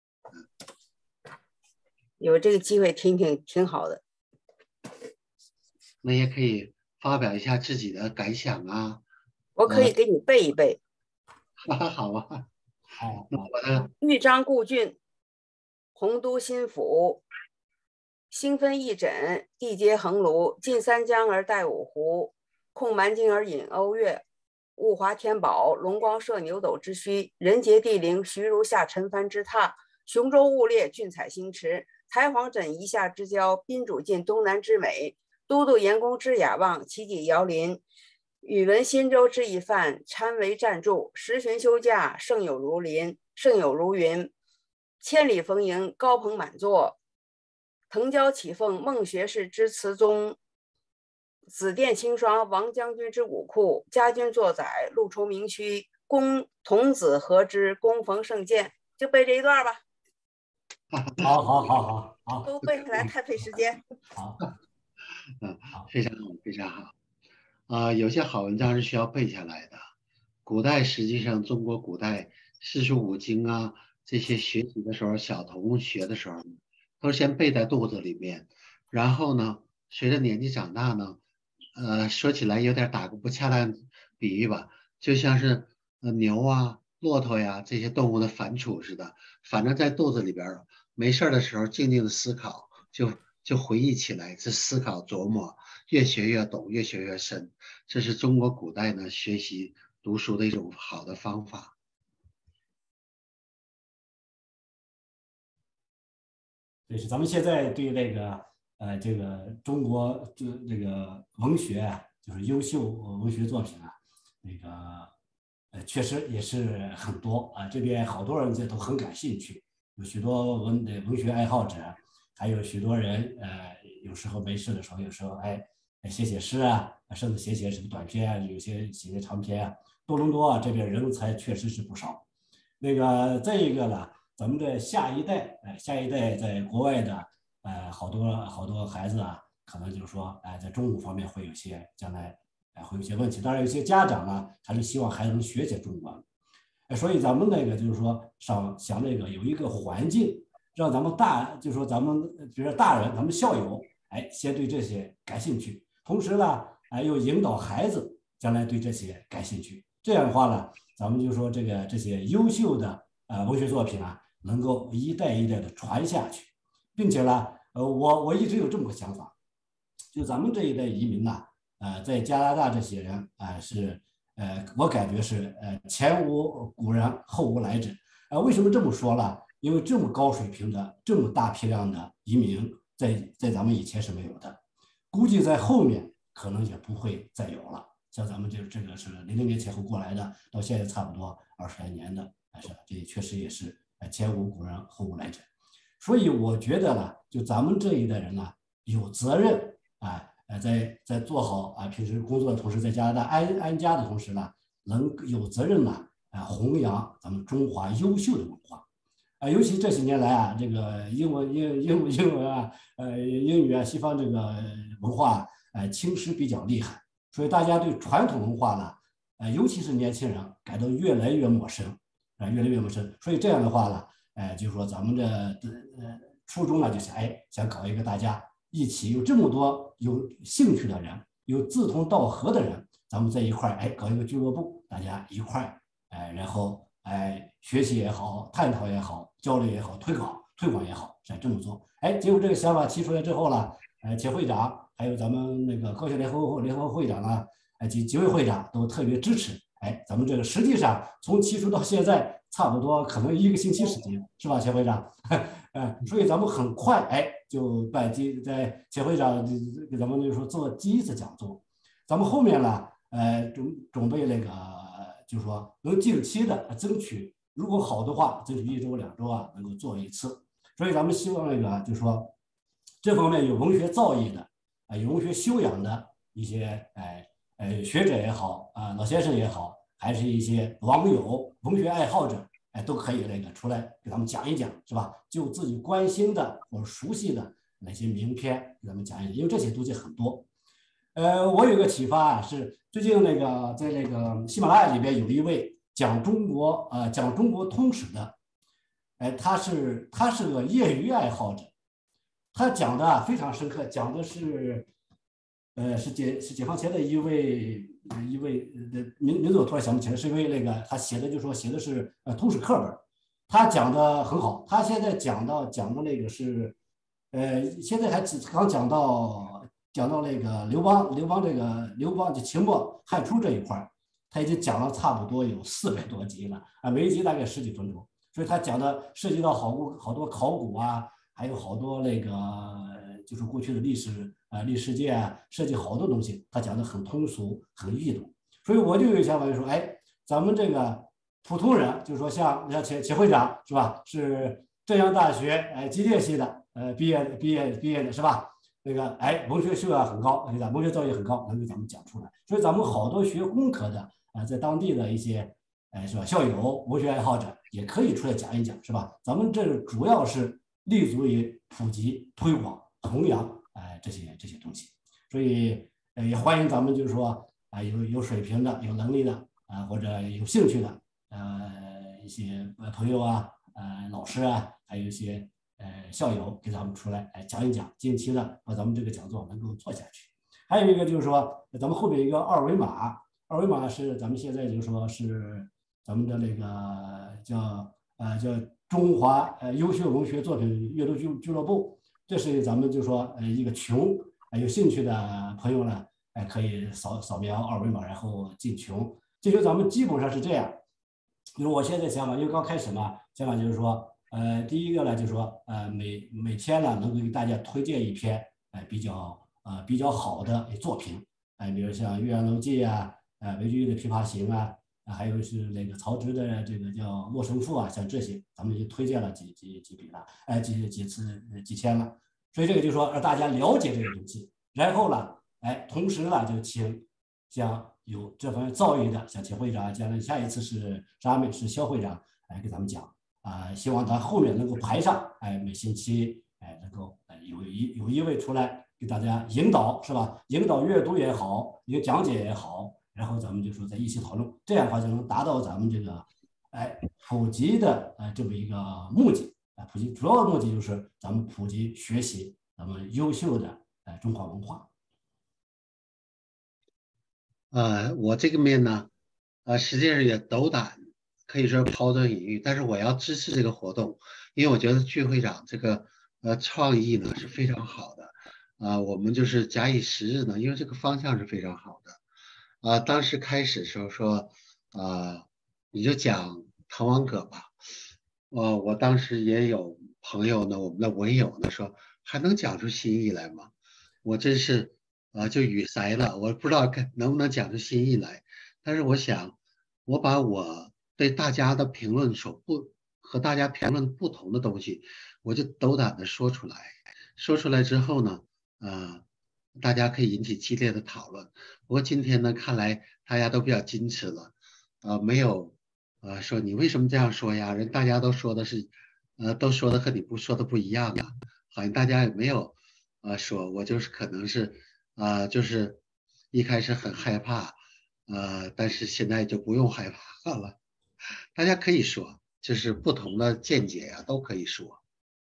有这个机会听听挺好的。 那也可以发表一下自己的感想啊。 我可以给你背一背。 呃、好啊。 好。 那我的豫章故郡，洪都新府，星分翼轸，地接衡庐。进三江而带五湖，控蛮荆而引瓯越。物华天宝，龙光射牛斗之墟。人杰地灵，徐如下陈蕃之榻。雄州雾列，俊采星驰。台隍枕夷夏之交，宾主尽东南之美。都督阎公之雅望，齐己遥临。宇文新州之一范，参为赞助。十旬休假，胜有如林，胜有如云。千里逢迎，高朋满座。腾蛟起凤，孟学士之词宗。紫殿清霜，王将军之武库。家军作宰，路出名区。公童子何之，恭逢圣鉴。就背这一段吧。 好好好好好， 都背下来太费时间。 好， 嗯，非常好，非常好。啊、呃，有些好文章是需要背下来的。古代实际上，中国古代四书五经啊，这些学习的时候，小童学的时候，都先背在肚子里面，然后呢，随着年纪长大呢，呃，说起来有点打个不恰当比喻吧，就像是呃牛啊、骆驼呀这些动物的反刍似的，反正在肚子里边，没事的时候静静的思考，就就回忆起来，这思考琢磨，越学越懂，越学越深。这是中国古代呢学习读书的一种好的方法。 就是咱们现在对那个呃这个中国就这个文学啊，就是优秀文学作品啊，那个呃确实也是很多啊，这边好多人这都很感兴趣，有许多文文学爱好者，还有许多人呃有时候没事的时候，有时候哎写写诗啊，甚至写写什么短篇啊，有些写写长篇啊。多伦多啊这边人才确实是不少。那个再一个呢，咱们的下一代，呃，下一代在国外的，呃，好多好多孩子啊，可能就是说，哎、呃，在中文方面会有些将来，哎、呃，会有些问题。当然，有些家长呢，还是希望孩子能学些中文，哎，所以咱们那个就是说，想想那个有一个环境，让咱们大，就是说咱们比如说大人，咱们校友， 哎，先对这些感兴趣，同时呢，哎，又引导孩子将来对这些感兴趣。这样的话呢，咱们就说这个这些优秀的呃文学作品啊，能够一代一代的传下去，并且呢，呃，我我一直有这么个想法，就咱们这一代移民呐、啊，呃，在加拿大这些人啊、呃、是呃，我感觉是呃前无古人后无来者。啊，为什么这么说呢？因为这么高水平的、这么大批量的移民在，在咱们以前是没有的，估计在后面可能也不会再有了。像咱们这这个是零零年前后过来的，到现在差不多二十来年的，但是这确实也是前无古人后无来者。所以我觉得呢，就咱们这一代人呢，有责任啊，呃，在在做好啊平时工作的同时，在加拿大安安家的同时呢，能有责任呢。啊，弘扬咱们中华优秀的文化，啊，尤其这些年来啊，这个英文、英英文、英文啊，呃，英语啊，西方这个文化，呃，侵蚀比较厉害，所以大家对传统文化呢，呃，尤其是年轻人感到越来越陌生，啊，越来越陌生。所以这样的话呢，呃，就是说咱们的呃初衷呢，就是哎，想搞一个大家一起有这么多有兴趣的人，有志同道合的人，咱们在一块儿，哎，搞一个俱乐部，大家一块儿。哎，然后哎，学习也好，探讨也好，交流也好，推广推广也好，是这么做。哎，结果这个想法提出来之后呢，呃，钱会长还有咱们那个高校联合会联合会长啊，哎几几位会长都特别支持。哎，咱们这个实际上从提出到现在，差不多可能一个星期时间，是吧，钱会长？嗯，所以咱们很快哎就办第在钱会长给咱们就说做第一次讲座，咱们后面呢，呃，准准备那个。就是说能定期的争取，如果好的话，争取一周两周啊，能够做一次。所以咱们希望那个就是说，这方面有文学造诣的啊，有文学修养的一些哎呃学者也好啊，老先生也好，还是一些网友、文学爱好者，哎，都可以那个出来给咱们讲一讲，是吧？就自己关心的或者熟悉的那些名篇给咱们讲一讲，因为这些东西很多。呃，我有个启发啊，是最近那个在那个喜马拉雅里边有一位讲中国呃讲中国通史的，哎，他是他是个业余爱好者，他讲的非常深刻，讲的是呃是解是解放前的一位一位的名名字我突然想不起来，是因为那个他写的就说写的是呃通史课本，他讲的很好，他现在讲到讲的那个是呃现在还刚讲到。讲到那个刘邦，刘邦这个刘邦就秦末汉初这一块，他已经讲了差不多有四百多集了啊，每一集大概十几分钟，所以他讲的涉及到好多好多考古啊，还有好多那个就是过去的历史啊、历史界啊，涉及好多东西，他讲的很通俗，很易懂。所以我就有想法，就说，哎，咱们这个普通人，就是说像像钱钱会长是吧？是浙江大学哎机电系的呃毕业毕业毕业的是吧？那个哎，文学修养很高，对吧？文学造诣很高，能给咱们讲出来。所以咱们好多学工科的啊、呃，在当地的一些哎是吧校友、文学爱好者也可以出来讲一讲，是吧？咱们这主要是立足于普及、推广、弘扬哎、呃、这些这些东西。所以呃也欢迎咱们就是说啊、呃、有有水平的、有能力的啊、呃、或者有兴趣的呃一些朋友啊、呃老师啊，还有一些。呃，校友给咱们出来，哎，讲一讲，近期呢，把咱们这个讲座能够做下去。还有一个就是说，咱们后面一个二维码，二维码是咱们现在就是说是咱们的那个叫呃叫中华呃优秀文学作品阅读俱俱乐部，这是咱们就是说呃一个群，呃，有兴趣的朋友呢，哎，可以扫扫描二维码，然后进群。进群咱们基本上是这样，因为我现在想法，因为刚开始嘛，想法就是说。呃，第一个呢，就是说，呃，每每天呢，能够给大家推荐一篇，呃，比较呃比较好的作品，哎、呃，比如像《岳阳楼记》啊，呃，韦居的《琵琶行》啊，啊，还有是那个曹植的这个叫《洛神赋》啊，像这些，咱们就推荐了几几几笔了，哎、呃，几几次几千了，所以这个就是说让大家了解这个东西，然后呢，哎，同时呢，就请像有这方面造诣的，像钱会长，将来下一次是张美是肖会长来给咱们讲。啊、呃，希望咱后面能够排上，哎，每星期，哎，能够呃有一有一位出来给大家引导，是吧？引导阅读也好，一个讲解也好，然后咱们就说在一起讨论，这样的话就能达到咱们这个，哎，普及的呃这么一个目的啊、呃，普及主要的目的就是咱们普及学习咱们优秀的呃中华文化。 呃，我这个面呢，呃，实际上也斗胆，可以说抛砖引玉，但是我要支持这个活动，因为我觉得聚会长这个呃创意呢是非常好的，啊、呃，我们就是假以时日呢，因为这个方向是非常好的，啊、呃，当时开始的时候说，啊、呃，你就讲滕王阁吧，呃，我当时也有朋友呢，我们的文友呢说，还能讲出新意来吗？我真是。啊，就语塞了，我不知道该能不能讲出新意来，但是我想，我把我对大家的评论所不和大家评论不同的东西，我就斗胆的说出来，说出来之后呢，呃，大家可以引起激烈的讨论。不过今天呢，看来大家都比较矜持了，呃，没有，呃，说你为什么这样说呀？人大家都说的是，呃，都说的和你不说的不一样啊，好像大家也没有，呃，说我就是可能是。啊、呃，就是一开始很害怕，呃，但是现在就不用害怕了。大家可以说，就是不同的见解呀、啊，都可以说。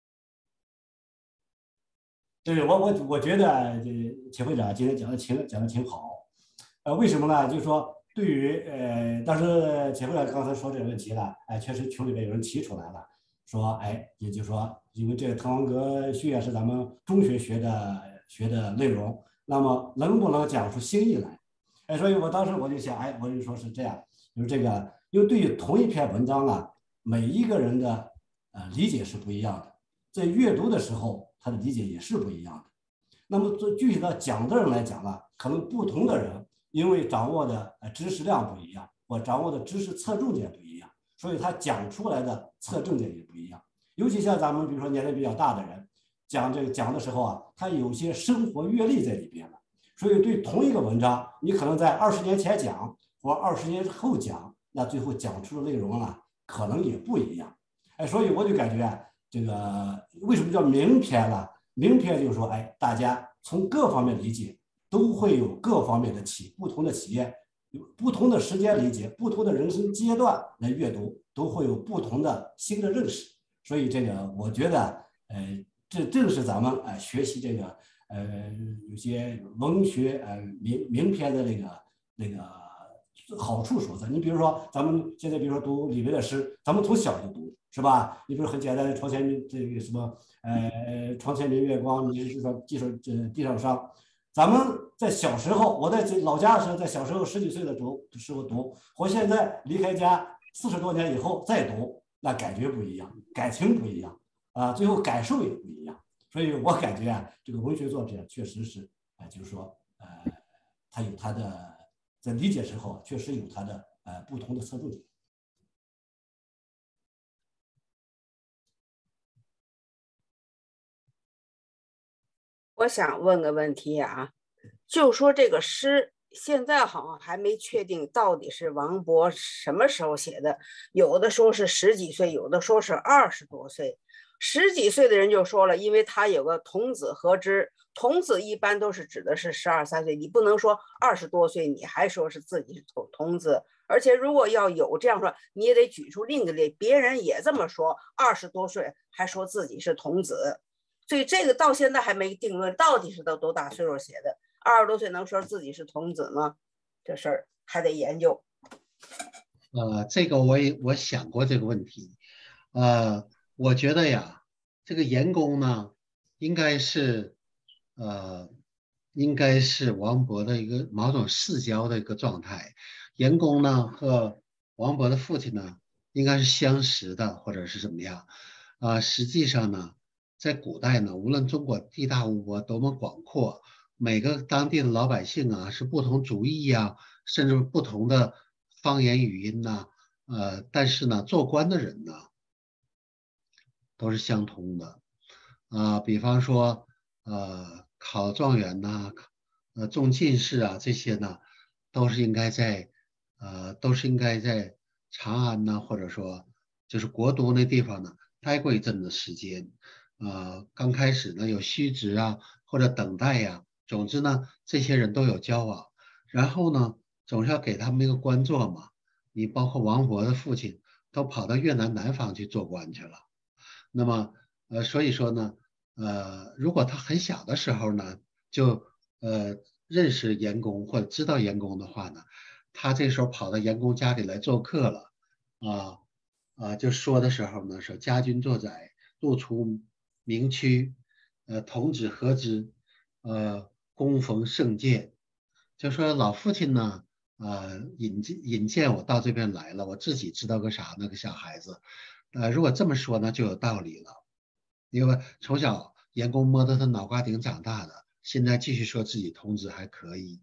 对我我我觉得这秦会长今天讲的挺讲的挺好，呃，为什么呢？就是说对于呃，当时秦会长刚才说这个问题呢，哎，确实群里面有人提出来了，说哎，也就是说，因为这个滕王阁序啊是咱们中学学的学的内容。那么能不能讲出新意来？哎，所以我当时我就想，哎，我就说是这样，就是这个，因为对于同一篇文章啊，每一个人的呃理解是不一样的，在阅读的时候，他的理解也是不一样的。那么做具体到讲的人来讲呢，可能不同的人因为掌握的呃知识量不一样，或掌握的知识侧重点不一样，所以他讲出来的侧重点也不一样。尤其像咱们比如说年龄比较大的人。讲这个讲的时候啊，他有些生活阅历在里边了，所以对同一个文章，你可能在二十年前讲或二十年后讲，那最后讲出的内容啊，可能也不一样。哎，所以我就感觉啊，这个为什么叫名篇呢？名篇就是说，哎，大家从各方面理解，都会有各方面的企不同的企业，有不同的时间理解，不同的人生阶段来阅读，都会有不同的新的认识。所以这个我觉得，呃。这正是咱们啊、呃、学习这个呃有些文学呃名名篇的那个那个好处所在。你比如说，咱们现在比如说读李白的诗，咱们从小就读，是吧？你比如很简单的“床前明这个什么呃床前明月光，疑是地上这地上霜”。咱们在小时候，我在老家的时候，在小时候十几岁的读时候读，我现在离开家四十多年以后再读，那感觉不一样，感情不一样。啊，最后感受也不一样，所以我感觉啊，这个文学作品确实是，啊，就是说，呃，它有它的在理解时候，确实有它的呃不同的侧重点。 我想问个问题啊，就说这个诗现在好像还没确定到底是王勃什么时候写的，有的说是十几岁，有的说是二十多岁。十几岁的人就说了，因为他有个童子合之，童子一般都是指的是十二三岁，你不能说二十多岁你还说是自己是童童子，而且如果要有这样说，你也得举出另一个例，别人也这么说，二十多岁还说自己是童子，所以这个到现在还没定论，到底是到多大岁数写的？二十多岁能说自己是童子吗？这事儿还得研究。 呃，这个我也我想过这个问题，呃。我觉得呀，这个颜公呢，应该是，呃，应该是王勃的一个某种世交的一个状态。颜公呢和王勃的父亲呢，应该是相识的，或者是怎么样？啊、呃，实际上呢，在古代呢，无论中国地大物博多么广阔，每个当地的老百姓啊，是不同族裔啊，甚至不同的方言语音呐、啊，呃，但是呢，做官的人呢。都是相通的，啊、呃，比方说，呃，考状元呐、啊，呃，中进士啊，这些呢，都是应该在，呃，都是应该在长安呢，或者说就是国都那地方呢，待过一阵子时间，呃，刚开始呢有虚职啊，或者等待呀、啊，总之呢，这些人都有交往，然后呢，总是要给他们一个官做嘛，你包括王勃的父亲都跑到越南南方去做官去了。那么，呃，所以说呢，呃，如果他很小的时候呢， 就呃认识严公或者知道严公的话呢，他这时候跑到严公家里来做客了，啊啊，就说的时候呢，说家君作宰，路出名区，呃，童子何之？呃，恭逢圣见，就说老父亲呢，呃，引荐引荐我到这边来了，我自己知道个啥呢？个小孩子，呃，如果这么说呢，就有道理了，因为从小严公摸着他脑瓜顶长大的，现在继续说自己童子还可以，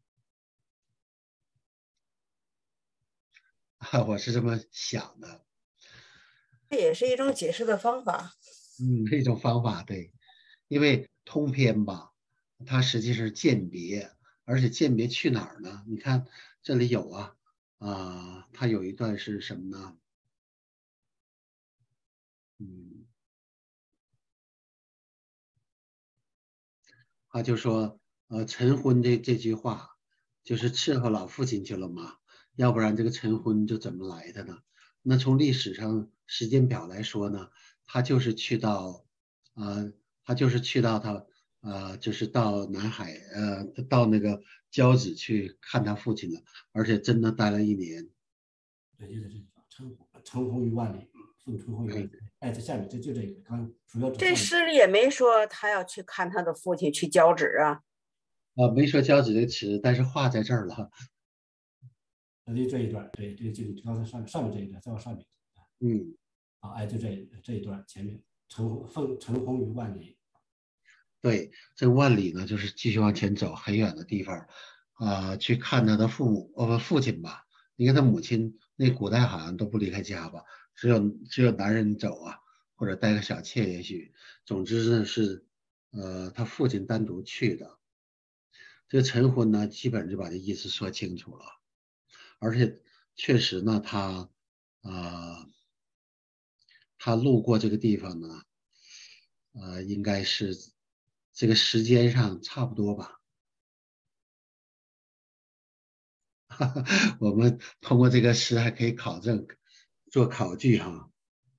我是这么想的。 这也是一种解释的方法。 嗯，一种方法，对，因为通篇吧，它实际是鉴别，而且鉴别去哪儿呢？你看这里有啊，啊，它有一段是什么呢？嗯，他就说，呃，晨昏这这句话，就是伺候老父亲去了嘛，要不然这个晨昏就怎么来的呢？那从历史上时间表来说呢，他就是去到，呃，他就是去到他，呃，就是到南海，呃，到那个交趾去看他父亲了，而且真的待了一年。 对，就是这个称称鸿于万里，送春风于万里。哎，这下面这就这个，刚主要这诗里也没说他要去看他的父亲去交趾啊。 啊，没说交趾这个词，但是话在这儿了。 就这一段，对，这就刚才上上面这一段，再往上面。 嗯， 啊，哎，就这这一段前面，乘风乘风于万里。 对，这万里呢，就是继续往前走很远的地方，啊、呃，去看他的父母，哦不，父亲吧。你看他母亲，那古代好像都不离开家吧，只有只有男人走啊，或者带个小妾，也许，总之呢是，呃，他父亲单独去的。这个晨昏呢，基本就把这意思说清楚了，而且确实呢，他，啊、呃，他路过这个地方呢，呃，应该是这个时间上差不多吧。我们通过这个诗还可以考证，做考据哈。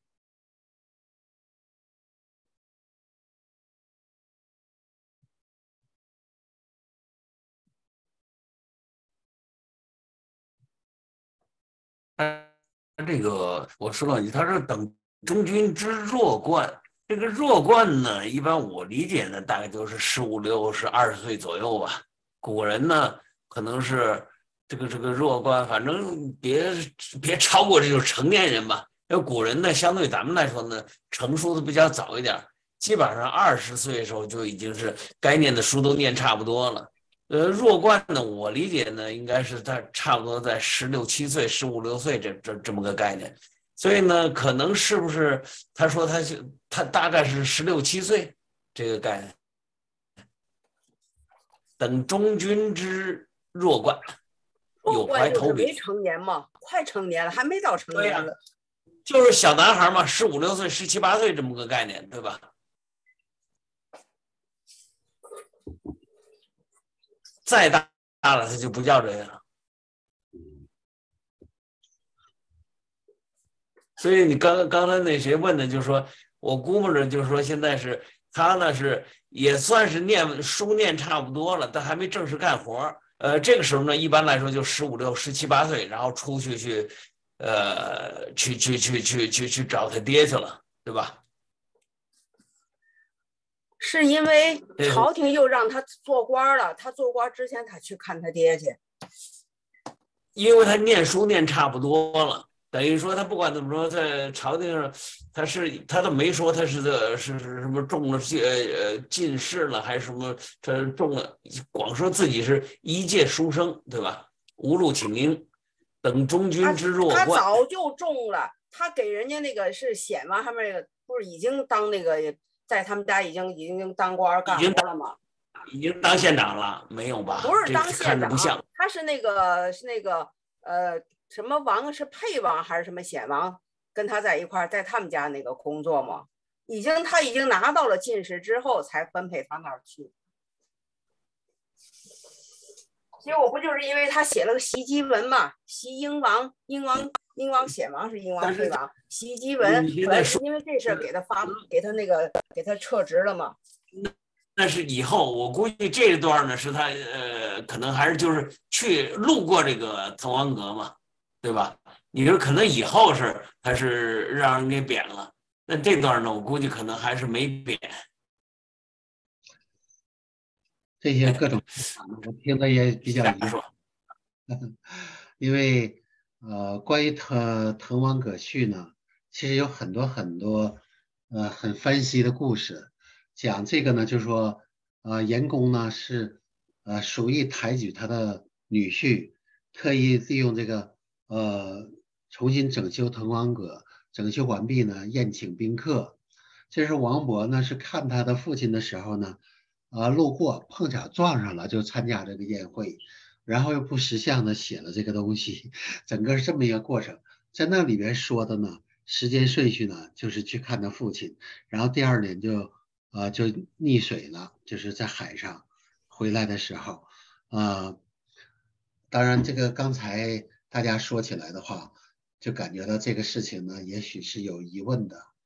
这个我说了，他说等中军之弱冠，这个弱冠呢，一般我理解呢，大概就是十五六、是二十岁左右吧。古人呢，可能是这个这个弱冠，反正别别超过这就是成年人吧。因为古人呢，相对咱们来说呢，成熟的比较早一点，基本上二十岁的时候就已经是该念的书都念差不多了。呃，弱冠呢，我理解呢，应该是他差不多在十六七岁、十五六岁这这这么个概念，所以呢，可能是不是他说他是他大概是十六七岁这个概念，等中军之弱冠，有怀投笔。 没成年嘛，快成年了，还没到成年了， 就是小男孩嘛，十五六岁、十七八岁这么个概念，对吧？再大大了，他就不叫这个了。所以你刚刚才那谁问的，就是说我估摸着，就是说现在是他呢是也算是念书念差不多了，但还没正式干活。呃，这个时候呢，一般来说就十五六、十七八岁，然后出去去，呃，去去去去去去找他爹去了，对吧？ 是因为朝廷又让他做官了，他做官之前他去看他爹去， 因为他念书念差不多了，等于说他不管怎么说，在朝廷上他是他都没说他是这是是什么中了呃进士了还是什么，他中了，光说自己是一介书生，对吧？无路请缨，等中军之弱冠。 他早就中了，他给人家那个是显王，他们那个不是已经当那个。在他们家已经已经当官干活了吗？ 已经当县长了，没有吧？ 不是当县长， 不像他是那个是那个呃什么王是沛王还是什么显王，跟他在一块在他们家那个工作嘛。已经他已经拿到了进士之后才分配他那儿去。结果不就是因为他写了个袭击文嘛？袭英王，英王。英王显王是英王沛王，袭击文，因为这事给他发，给他那个，给他撤职了嘛。 那是以后我估计这一段呢是他呃可能还是就是去路过这个滕王阁嘛，对吧？你说可能以后是他是让人给贬了，那这段呢我估计可能还是没贬。 这些各种我听的也比较疑惑，因为呃关于滕滕王阁序呢，其实有很多很多呃很分析的故事。讲这个呢，就是说，呃，严公呢是，呃，属意抬举他的女婿，特意利用这个，呃，重新整修滕王阁，整修完毕呢，宴请宾客。这是王勃呢是看他的父亲的时候呢，啊、路过碰巧撞上了，就参加这个宴会，然后又不识相的写了这个东西，整个是这么一个过程。在那里边说的呢，时间顺序呢，就是去看他父亲，然后第二年就。啊，就溺水了，就是在海上回来的时候，啊，当然这个刚才大家说起来的话，就感觉到这个事情呢，也许是有疑问的。